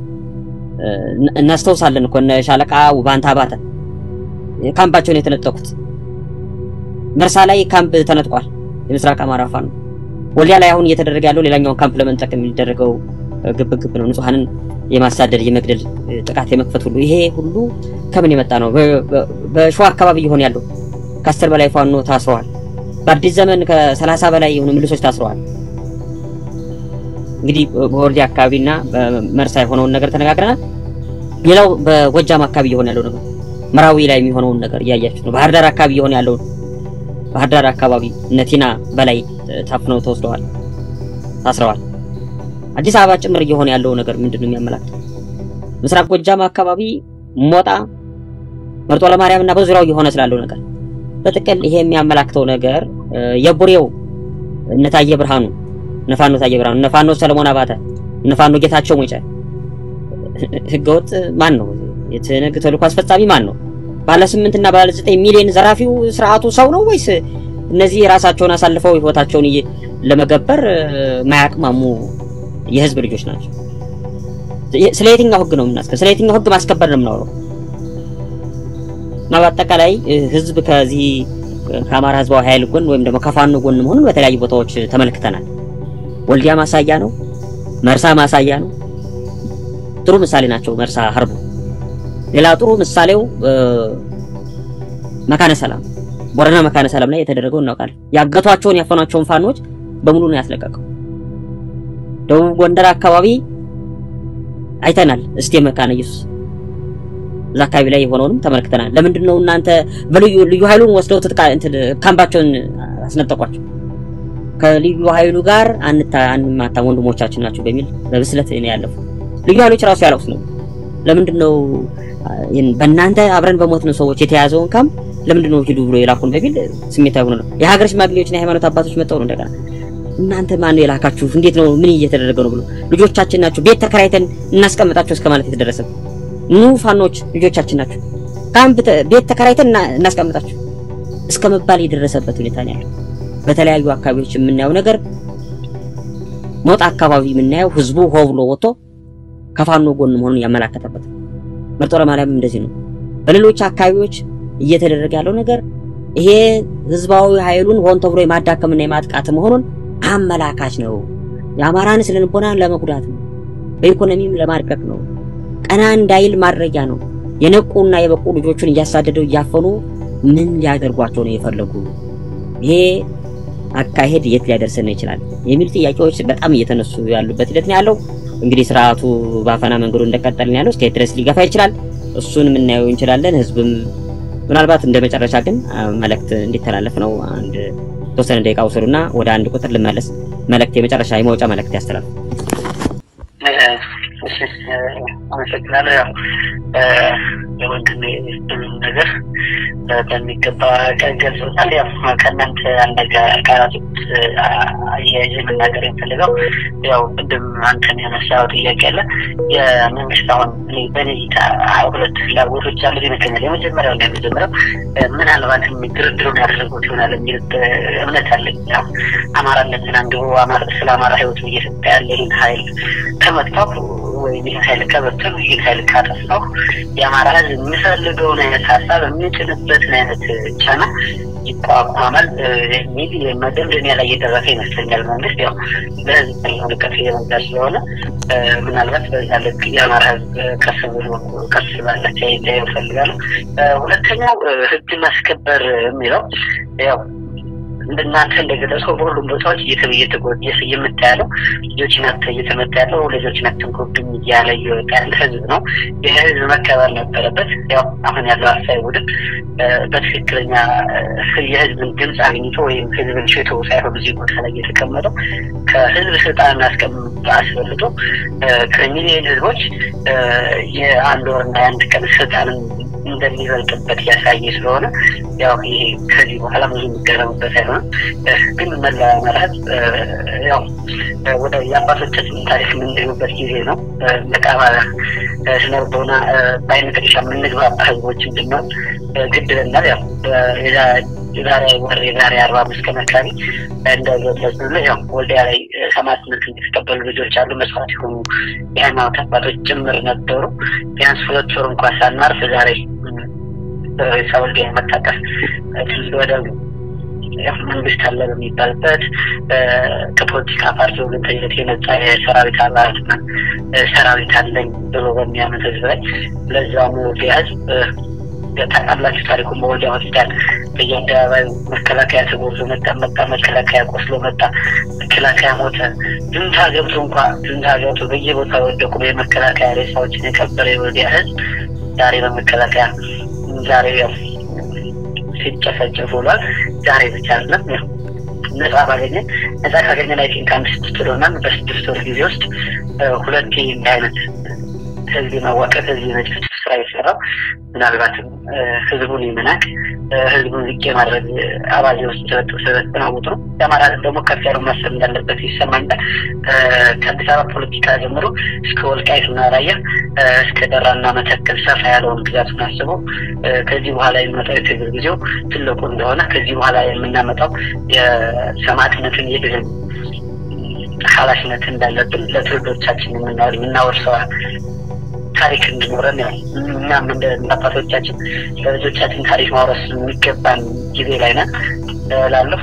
እናስተውሳለን እኮ እነ ሻለቃ ውባንታ ባተ ካምፓቸውን የተነጠቁት መርሳ ላይ ካምፕ ተነጥቋል። የምስራቅ አማራ ፋኖ ወልዲያ ላይ አሁን እየተደረገ ያለው ሌላኛው ካምፕ ለመንጠቅ የሚደረገው ግብግብ ነው። ንጹሃንን የማሳደድ የመግደል ጥቃት የመክፈት ሁሉ ይሄ ሁሉ ከምን የመጣ ነው? በሸዋ አካባቢ ይሆን ያለው ከአስር በላይ ፋኖ ታስረዋል። በአዲስ ዘመን ከሰላሳ በላይ የሆኑ ምልሶች ታስረዋል። እንግዲህ በወልዲያ አካባቢና በመርሳ የሆነውን ነገር ተነጋግረናል። ሌላው በጎጃም አካባቢ ይሆን ያለው ነገር መራዊ ላይ የሚሆነውን ነገር እያያችሁ ነው። ባህር ዳር አካባቢ ይሆን ያለው ባህር ዳር አካባቢ ነቲና በላይ ታፍነው ተወስደዋል፣ ታስረዋል። አዲስ አበባ ጭምር እየሆነ ያለው ነገር ምንድነው የሚያመላክተው? ምስራቅ ጎጃም አካባቢ ሞጣ መርጦ ለማርያምና በዙሪያው እየሆነ ስላለው ነገር በጥቅል ይሄ የሚያመላክተው ነገር የቡሬው እነታየ ብርሃኑ ነፋኖ ታየ ብርሃኑ ነፋኖ ሰለሞን አባተ ነፋኖ ጌታቸው ሞጫ ህገወጥ ማን ነው? የትነግ ተልኮ አስፈጻሚ ማን ነው? ባለ ስምንት እና ባለ ዘጠኝ ሚሊዮን ዘራፊው ስርዓቱ ሰው ነው ወይስ እነዚህ ራሳቸውን አሳልፈው ህይወታቸውን ለመገበር ማያቅማሙ የህዝብ ልጆች ናቸው? ስለየትኛው ህግ ነው የምናስከ ስለየትኛው ህግ ማስከበር ነው የምናወራው? እና በአጠቃላይ ህዝብ ከዚህ ከአማራ ህዝባዊ ኃይል ጎን ወይም ደግሞ ከፋኖ ጎን መሆኑን በተለያዩ ቦታዎች ተመልክተናል። ወልዲያ ማሳያ ነው፣ መርሳ ማሳያ ነው። ጥሩ ምሳሌ ናቸው መርሳ ሀርቡ። ሌላ ጥሩ ምሳሌው መካነ ሰላም ቦረና መካነ ሰላም ላይ የተደረገው እናውቃለን። ያገቷቸውን ያፈኗቸውን ፋኖች በሙሉ ነው ያስለቀቀው። ደቡብ ጎንደር አካባቢ አይተናል። እስቴ መካነ ኢየሱስ እዛ አካባቢ ላይ የሆነውንም ተመልክተናል። ለምንድን ነው እናንተ በልዩ ልዩ ኃይሉን ወስደው ተጥቃ እንትን ካምባቸውን አስነጠቋቸው? ከልዩ ኃይሉ ጋር አንታ አንማታ ወንድሞቻችን ናቸው በሚል በብስለት ነው ያለፉ። ልዩ ኃይሎች ራሱ ያለፉት ነው። ለምንድን ነው በእናንተ አብረን በሞትን ሰዎች የተያዘውን ካምፕ ለምንድን ነው ሂዱ ብሎ የላኩን በሚል ስሜታዊ ሆነ ነው። የሀገር ሽማግሌዎችና የሃይማኖት አባቶች መጣው ነው እንደገና እናንተ ማን ነው የላካችሁ እንዴት ነው ምን እየተደረገ ነው ብሎ ልጆቻችን ናቸው ቤት ተከራይተን እናስቀምጣቸው እስከማለት የተደረሰ ኑ ፋኖች ልጆቻችን ናቸው ካምፕ ቤት ተከራይተን እናስቀምጣቸው እስከመባል የደረሰበት ሁኔታ ነው ያለው በተለያዩ አካባቢዎች የምናየው ነገር ሞት አካባቢ የምናየው ህዝቡ ሆብሎ ወጥቶ ከፋኖ ጎን መሆኑን ያመላከተበት መርጦራ ማርያም እንደዚህ ነው በሌሎች አካባቢዎች እየተደረገ ያለው ነገር ይሄ ህዝባዊ ኃይሉን ሆን ተብሎ የማዳከምና የማጥቃት መሆኑን አመላካች ነው የአማራን ስለንቦና ለመጉዳት ነው በኢኮኖሚም ለማድቀቅ ነው ቀና እንዳይል ማድረጊያ ነው የነቁና የበቁ ልጆችን እያሳደደው ያፈኑ ምን ሊያደርጓቸው ነው የፈለጉ ይሄ አካሄድ የት ሊያደርሰን ይችላል የሚል ጥያቄዎች በጣም እየተነሱ ያሉበት ሂደት ነው ያለው እንግዲህ ስርዓቱ ባፈና መንገዱ እንደቀጠልን ያለው እስከ ድረስ ሊገፋ ይችላል እሱን ምን እናየው እንችላለን ህዝብም ምናልባት እንደመጨረሻ ግን መልእክት እንዲተላለፍ ነው አንድ ተወሰነ ደቂቃ ወሰዱና ወደ አንድ ቁጥር ልመለስ መልእክት የመጨረሻ የመውጫ መልእክት ያስተላልፍ
እሺ አመሰግናለሁ ያው የወንድሜ ነገር በሚገባ ገልጾታል ያው ከእናንተ አንደጋ ቃላቶች አያይዤ መናገር የምፈልገው ያው ቅድም አንተን ያነሳው ጥያቄ አለ የመንግስት አሁን በኔታ ሁለት ፍላጎቶች አሉ ይመስለኛል የመጀመሪያው እና የመጀመሪያው ምናልባት ድርድሩን ያደረጉት ይሆናል የሚል እምነት አለኝ ያው አማራነትን አንግቦ አማራ ስለ አማራ ህይወት እየሰጠ ያለውን ኃይል ተመጥቶ ወይ ኃይል ከበተኑ ይሄ ኃይል ካጠፋው የአማራ ህዝብ የሚፈልገውን አይነት ሀሳብ የሚጭንበት አይነት ቻና ይቋቋማል የሚል የመደምደሚያ ላይ እየደረሰ ይመስለኛል መንግስት ያው ለህዝብ ልቀት እየመጣ ስለሆነ ምናልባት በዛ ልክ የአማራ ህዝብ ከፍ ብሎ ከፍ ባለ ላይ ይፈልጋሉ ሁለተኛው ህግ ማስከበር የሚለው ያው እንደናንተ እንደገለጸው ሁሉም ቦታዎች እየተጎደሰ የምታያለው ልጆች ናቸው እየተመታለው ልጆች ናቸው ኮዱም ያለ ይወጣል ህዝብ ነው የህዝብ መከበር ነበረበት ያው አሁን ያለው አሳይ ወደ በትክክለኛ የህዝብን ድምጽ አግኝቶ ወይም ህዝብን ሸቶ ሳይሆን እዚህ ቦታ ላይ የተቀመጠው ከህዝብ ስልጣን አስቀምጦ አስፈልጦ ከሚሊዮን ህዝቦች የአንድ ወርና አንድ ቀን ስልጣንን እንደሚበልጥበት ያሳየ ስለሆነ ያው ይሄ ከዚህ በኋላ ብዙ የሚገረምበት አይሆንም ግን መላ ማለት ያው ወደ የአባቶቻችን ታሪክ የምንሄድበት ጊዜ ነው ለቃባላ ስለሆነ ባይነጥቅሻ የምንግባባ ህዝቦች እንድንሆን ግድለናል ያው የዛሬ ወር የዛሬ አርባ አምስት ቀን አካባቢ እንደገለጽን ያው ወልዲያ ላይ ሰማዕትነት እንዲቀበሉ ልጆች አሉ መስዋዕት የሆኑ የሃይማኖት አባቶች ጭምር ነበሩ ቢያንስ ሁለት ወር እንኳን ሳናርፍ ዛሬ ሰውልዴ መታቀፍ ወደ መንግስት አለ በሚባልበት ከፖለቲካ ፓርቲው ለተየት የነጻ የሰራዊት አባላትና ሰራዊት አለኝ ብሎ በሚያምን ህዝብ ላይ ለዛው ቢያዝ ተቃላችሁ ታሪኩ ወልዲያ ሆስፒታል በየአደባባዩ መከላከያ ተጎዞ መጣ መጣ መከላከያ ቆስሎ መጣ መከላከያ ሞተ ድንታ ገብቶ እንኳን ድንታ ገብቶ በየቦታው ወደቁ የመከላከያ ሬሳዎችን የቀበረ የወልዲያ ህዝብ ዛሬ በመከላከያ ዛሬ ያው ሲጨፈጨፉ ብሏል ዛሬ ብቻ አይደለም ነፃ ባገኘ ነፃ ካገኘ ላይ ከአንድ ስድስት ወርና በስድስት ወር ጊዜ ውስጥ ሁለት አይነት ህዝብ ማዋቀት ህዝብ ነጭ ስራ ይሰራል ምናልባትም ህዝቡን ይመናቅ ህዝቡን ዝቅ ማድረግ አባዜ ውስጥ ተጠናውቶ ነው ያማራ ደግሞ ከፍ ያለው ማሰብ እንዳለበት ይሰማኛል ከአዲስ አበባ ፖለቲካ ጀምሮ እስከ ወልቃይትና ራያ እስከ ደራና መተከል ሰፋ ያለውን ግዛቱን አስቦ ከዚህ በኋላ የሚመጣው የትግል ጊዜው ትልቁ እንደሆነ ከዚህ በኋላ የምናመጣው የሰማዕትነትን የድል ኃላፊነት እንዳለብን ለትውልዶቻችን የምናወርሰው ታሪክ እንድኖረን እና ምን እንደናባቶቻችን ለልጆቻችን ታሪክ ማውረስ የሚገባን ጊዜ ላይ ነን ላለው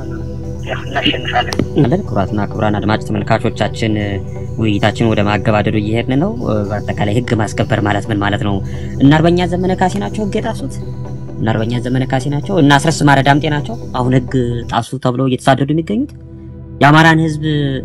እናሸንፋለን
ማለት ኩራትና ክብራን አድማጭ ተመልካቾቻችን ውይይታችን ወደ ማገባደዱ እየሄድን ነው በአጠቃላይ ህግ ማስከበር ማለት ምን ማለት ነው እና አርበኛ ዘመነ ካሴ ናቸው ህግ ጣሱት እና አርበኛ ዘመነ ካሴ ናቸው እና አስረስ ማረዳምጤ ናቸው አሁን ህግ ጣሱ ተብለው እየተሳደዱ የሚገኙት የአማራን ህዝብ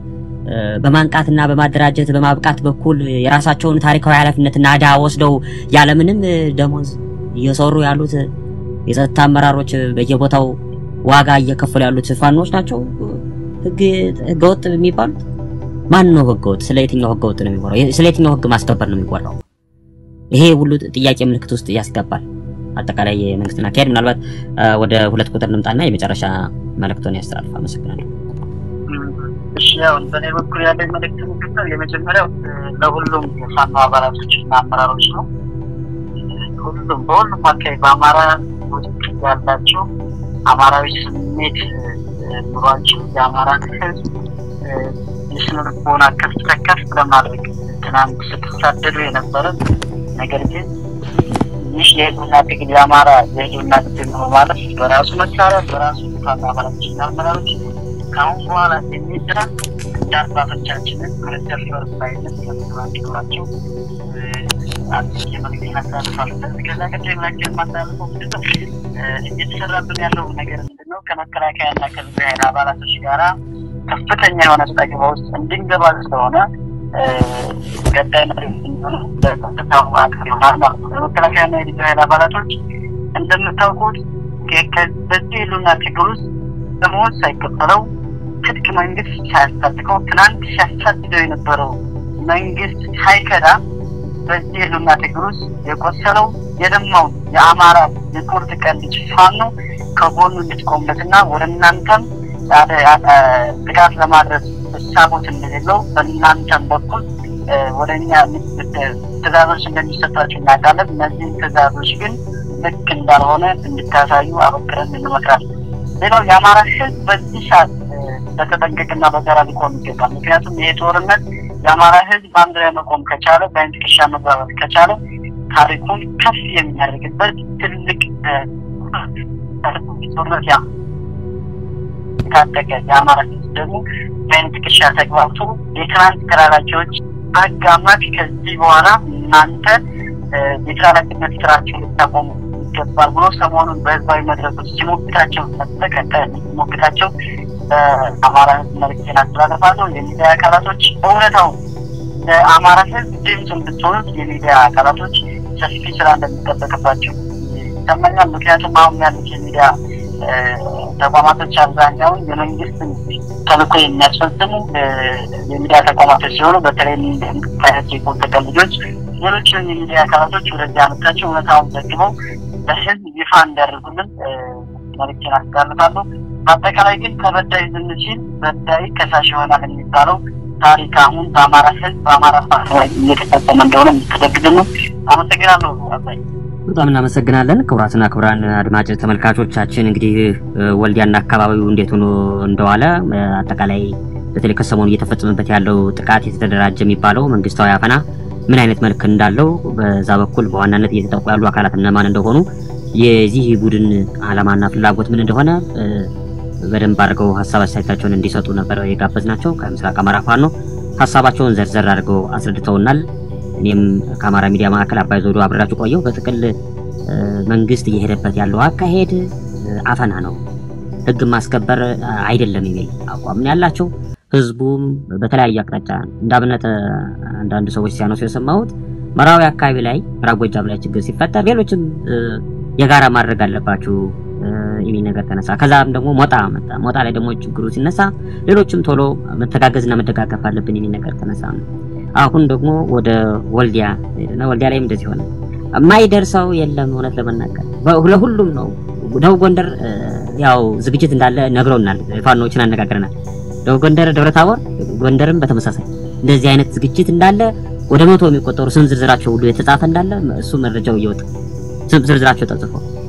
በማንቃትና በማደራጀት በማብቃት በኩል የራሳቸውን ታሪካዊ ኃላፊነትና አዳ ወስደው ያለምንም ደሞዝ እየሰሩ ያሉት የጸጥታ አመራሮች በየቦታው ዋጋ እየከፈሉ ያሉት ፋኖች ናቸው ህግ ህገወጥ የሚባሉት ማን ነው ህገወጥ ስለየትኛው ህገወጥ ነው የሚወራው ስለየትኛው ህግ ማስከበር ነው የሚወራው ይሄ ሁሉ ጥያቄ ምልክት ውስጥ ያስገባል አጠቃላይ የመንግስትና ካሄድ ምናልባት ወደ ሁለት ቁጥር ልምጣና የመጨረሻ መልእክቱን ያስተላልፋ አመሰግናለሁ
እሺ ያው በኔ በኩል ያለኝ መልእክት ምንድነው የመጀመሪያው ለሁሉም የፋኖ አባላቶችና አመራሮች ነው ሁሉም በሁሉም አካባቢ በአማራ ውስጥ ያላቸው አማራዊ ስሜት ኑሯቸው የአማራ ህዝብ የስነ ልቦና ከፍ ከፍ ለማድረግ ትናንት ስትሳደዱ የነበረ ነገር ግን ይህ የህልውና ትግል የአማራ የህልውና ትግል ነው ማለት በራሱ መሳሪያ በራሱ ፋኖ አባላቶችና አመራሮች ካሁን በኋላ የሚሰራ ዳርባቶቻችንን ከደፈር ባይነት ያስተላልፋቸው አንተ የመግቢያ ታሳልፋል ከዛ ከዚህ ላይ ማሳለፈው ምንድነው እየተሰራብን ያለው ነገር ምንድነው ከመከላከያና ከዚህ አባላቶች ጋራ ከፍተኛ የሆነ ተጠቅሞ ውስጥ እንድንገባ ስለሆነ ገዳይ ነው በተታው አካባቢ ማለት ነው መከላከያና የዚህ አባላቶች እንደምታውቁት ከዚህ ሉና ትግል ውስጥ ደሞዝ ሳይከፈለው ትጥቅ መንግስት ሳያስታጥቀው ትናንት ሲያሳድደው የነበረው መንግስት ሳይከዳ በዚህ ሉና ትግል ውስጥ የቆሰለው የደማው የአማራ የቁርጥ ቀን ልጅ ፋኖ ከጎኑ እንድትቆምለትና ወደ እናንተም ጥቃት ለማድረስ ተሳቦት እንደሌለው በእናንተም በኩል ወደኛ ትዕዛዞች እንደሚሰጣቸው እናውቃለን እነዚህ ትዕዛዞች ግን ልክ እንዳልሆነ እንድታሳዩ አበክረን እንመክራለን ሌላው የአማራ ህዝብ በዚህ ሰዓት በተጠንቀቅና በጋራ ሊቆም ይገባል ምክንያቱም ይሄ ጦርነት የአማራ ህዝብ በአንድ ላይ መቆም ከቻለ በአንድ ክሻ መግባባት ከቻለ ታሪኩን ከፍ የሚያደርግበት ትልቅ ጦርነት ያ ታጠቀ የአማራ ህዝብ ደግሞ በአንድ ክሻ ተግባብቶ የትናንት ተራራጆች አጋማሽ ከዚህ በኋላ እናንተ የትራራጅነት ስራቸውን ልታቆሙ ይገባል ብሎ ሰሞኑን በህዝባዊ መድረኮች ሲሞግታቸው ተከታታይ ሲሞግታቸው አማራ መልእክትን አስተላልፋለሁ የሚዲያ አካላቶች እውነታው ለአማራ ህዝብ ድምጽ እንድትሆኑ የሚዲያ አካላቶች ሰፊ ስራ እንደሚጠበቅባቸው ይሰማኛል ምክንያቱም አሁን ያሉት የሚዲያ ተቋማቶች አብዛኛው የመንግስት ተልዕኮ የሚያስፈጽሙ የሚዲያ ተቋማቶች ሲሆኑ በተለይ ከህዝብ ተቀልጆች ሌሎች የሚዲያ አካላቶች ወደዚህ አመጣቸው እውነታውን ዘግበው ለህዝብ ይፋ እንዲያደርጉልን መልእክትን አስተላልፋለሁ በአጠቃላይ ግን ተበዳይ ዝንሲል በዳይ ከሳሽ ይሆናል የሚባለው ታሪክ አሁን በአማራ ህዝብ በአማራ ፋኖ እየተፈጸመ እንደሆነ ተደግሞ አመሰግናለሁ አባይ
በጣም እናመሰግናለን ክቡራትና ክቡራን አድማጭ ተመልካቾቻችን እንግዲህ ወልዲያና አካባቢው እንዴት ሆኖ እንደዋለ አጠቃላይ በተለይ ከሰሞኑ እየተፈጸመበት ያለው ጥቃት የተደራጀ የሚባለው መንግስታዊ አፈና ምን አይነት መልክ እንዳለው በዛ በኩል በዋናነት እየተጠቁ ያሉ አካላት እነማን እንደሆኑ የዚህ ቡድን ዓላማና ፍላጎት ምን እንደሆነ በደንብ አድርገው ሐሳብ አስተያየታቸውን እንዲሰጡ ነበር የጋበዝናቸው ከምስራቅ አማራ ፋኖ ሐሳባቸውን ዘርዘር አድርገው አስረድተውናል እኔም ከአማራ ሚዲያ ማዕከል አባይ ዞዶ አብራችሁ ቆየው በጥቅል መንግስት እየሄደበት ያለው አካሄድ አፈና ነው ህግ ማስከበር አይደለም የሚል አቋም ነው ያላቸው ህዝቡም በተለያየ አቅጣጫ እንዳብነት አንዳንድ ሰዎች ሲያነሱ የሰማሁት መራዊ አካባቢ ላይ ራጎጃም ላይ ችግር ሲፈጠር ሌሎችም የጋራ ማድረግ አለባችሁ የሚል ነገር ተነሳ ከዛም ደግሞ ሞጣ መጣ ሞጣ ላይ ደግሞ ችግሩ ሲነሳ ሌሎችም ቶሎ መተጋገዝና መደጋገፍ አለብን የሚል ነገር ተነሳ አሁን ደግሞ ወደ ወልዲያ እና ወልዲያ ላይ እንደዚህ ሆነ ማይደርሰው የለም እውነት ለመናገር ለሁሉም ነው ደቡብ ጎንደር ያው ዝግጅት እንዳለ ነግረውናል ፋኖችን አነጋግረናል ደቡብ ጎንደር ደብረታቦር ጎንደርም በተመሳሳይ እንደዚህ አይነት ዝግጅት እንዳለ ወደ መቶ የሚቆጠሩ ስም ዝርዝራቸው ሁሉ የተጻፈ እንዳለ እሱ መረጃው እየወጣ ስም ዝርዝራቸው ተጽፎ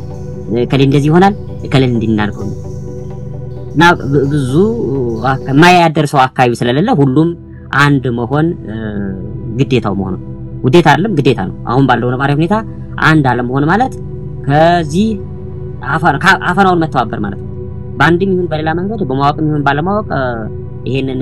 ከሌ እንደዚህ ይሆናል ከሌ እንዲናልቀው እና ብዙ ማያደርሰው አካባቢ ስለሌለ ሁሉም አንድ መሆን ግዴታው መሆኑ ግዴታ አይደለም ግዴታ ነው አሁን ባለው ነባራዊ ሁኔታ አንድ አለም ሆነ ማለት ከዚህ አፈናውን መተባበር ማለት ነው ባንድም ይሁን በሌላ መንገድ በማወቅም ይሁን ባለማወቅ ይሄንን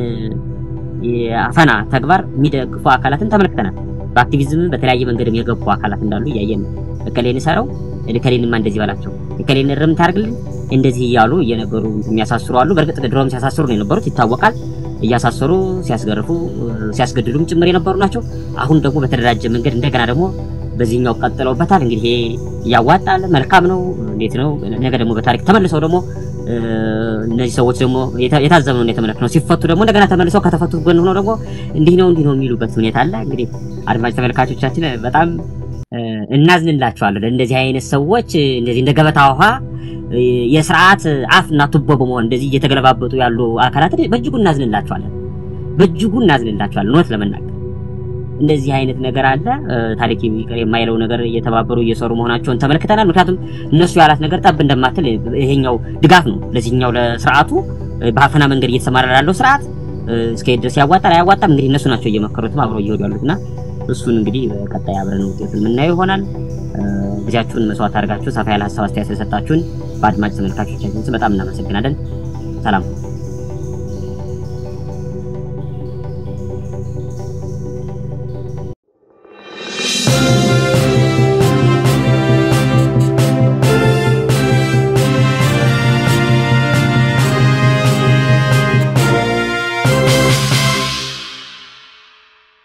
የአፈና ተግባር የሚደግፉ አካላትን ተመልክተናል በአክቲቪዝም በተለያየ መንገድም የገቡ አካላት እንዳሉ ያየን ከሌን ሰራው ለከሌንማ እንደዚህ ባላቸው ከሌን ርምት አርግልን እንደዚህ ያሉ እየነገሩ የሚያሳስሩ አሉ በርግጥ ድሮም ሲያሳስሩ ነው የነበሩት ይታወቃል እያሳሰሩ ሲያስገርፉ ሲያስገድሉም ጭምር የነበሩ ናቸው አሁን ደግሞ በተደራጀ መንገድ እንደገና ደግሞ በዚህኛው ቀጥለውበታል እንግዲህ ያዋጣል መልካም ነው እንዴት ነው ነገ ደግሞ በታሪክ ተመልሰው ደግሞ እነዚህ ሰዎች ደግሞ የታዘበውን የተመለከተው ሲፈቱ ደግሞ እንደገና ተመልሰው ከተፈቱት ጎን ሆኖ ደግሞ እንዲህ ነው እንዲህ ነው የሚሉበት ሁኔታ አለ እንግዲህ አድማጭ ተመልካቾቻችን በጣም እናዝንላቸዋለን እንደዚህ አይነት ሰዎች እንደዚህ እንደገበታ ውሃ የሥርዓት አፍና ቱቦ በመሆን እንደዚህ እየተገለባበጡ ያሉ አካላት በእጅጉ እናዝንላቸዋለን በእጅጉ እናዝንላቸዋለን ነው ለመናገር እንደዚህ አይነት ነገር አለ ታሪክ የሚቀር የማይለው ነገር እየተባበሩ እየሰሩ መሆናቸውን ተመልክተናል ምክንያቱም እነሱ ያላት ነገር ጠብ እንደማትል ይሄኛው ድጋፍ ነው ለዚህኛው ለሥርዓቱ በአፈና መንገድ እየተሰማራ ያለው ሥርዓት እስከ ድረስ ያዋጣል ያዋጣም እንግዲህ እነሱ ናቸው እየመከሩት አብረው እየወዱ ያሉትና እሱን እንግዲህ በቀጣይ አብረን ውጤቱን የምናየው ይሆናል ጊዜያችሁን መስዋዕት አድርጋችሁ ሰፋ ያለ ሐሳብ አስተያየት ስለሰጣችሁን በአድማጭ ተመልካቾቻችን በጣም እናመሰግናለን ሰላም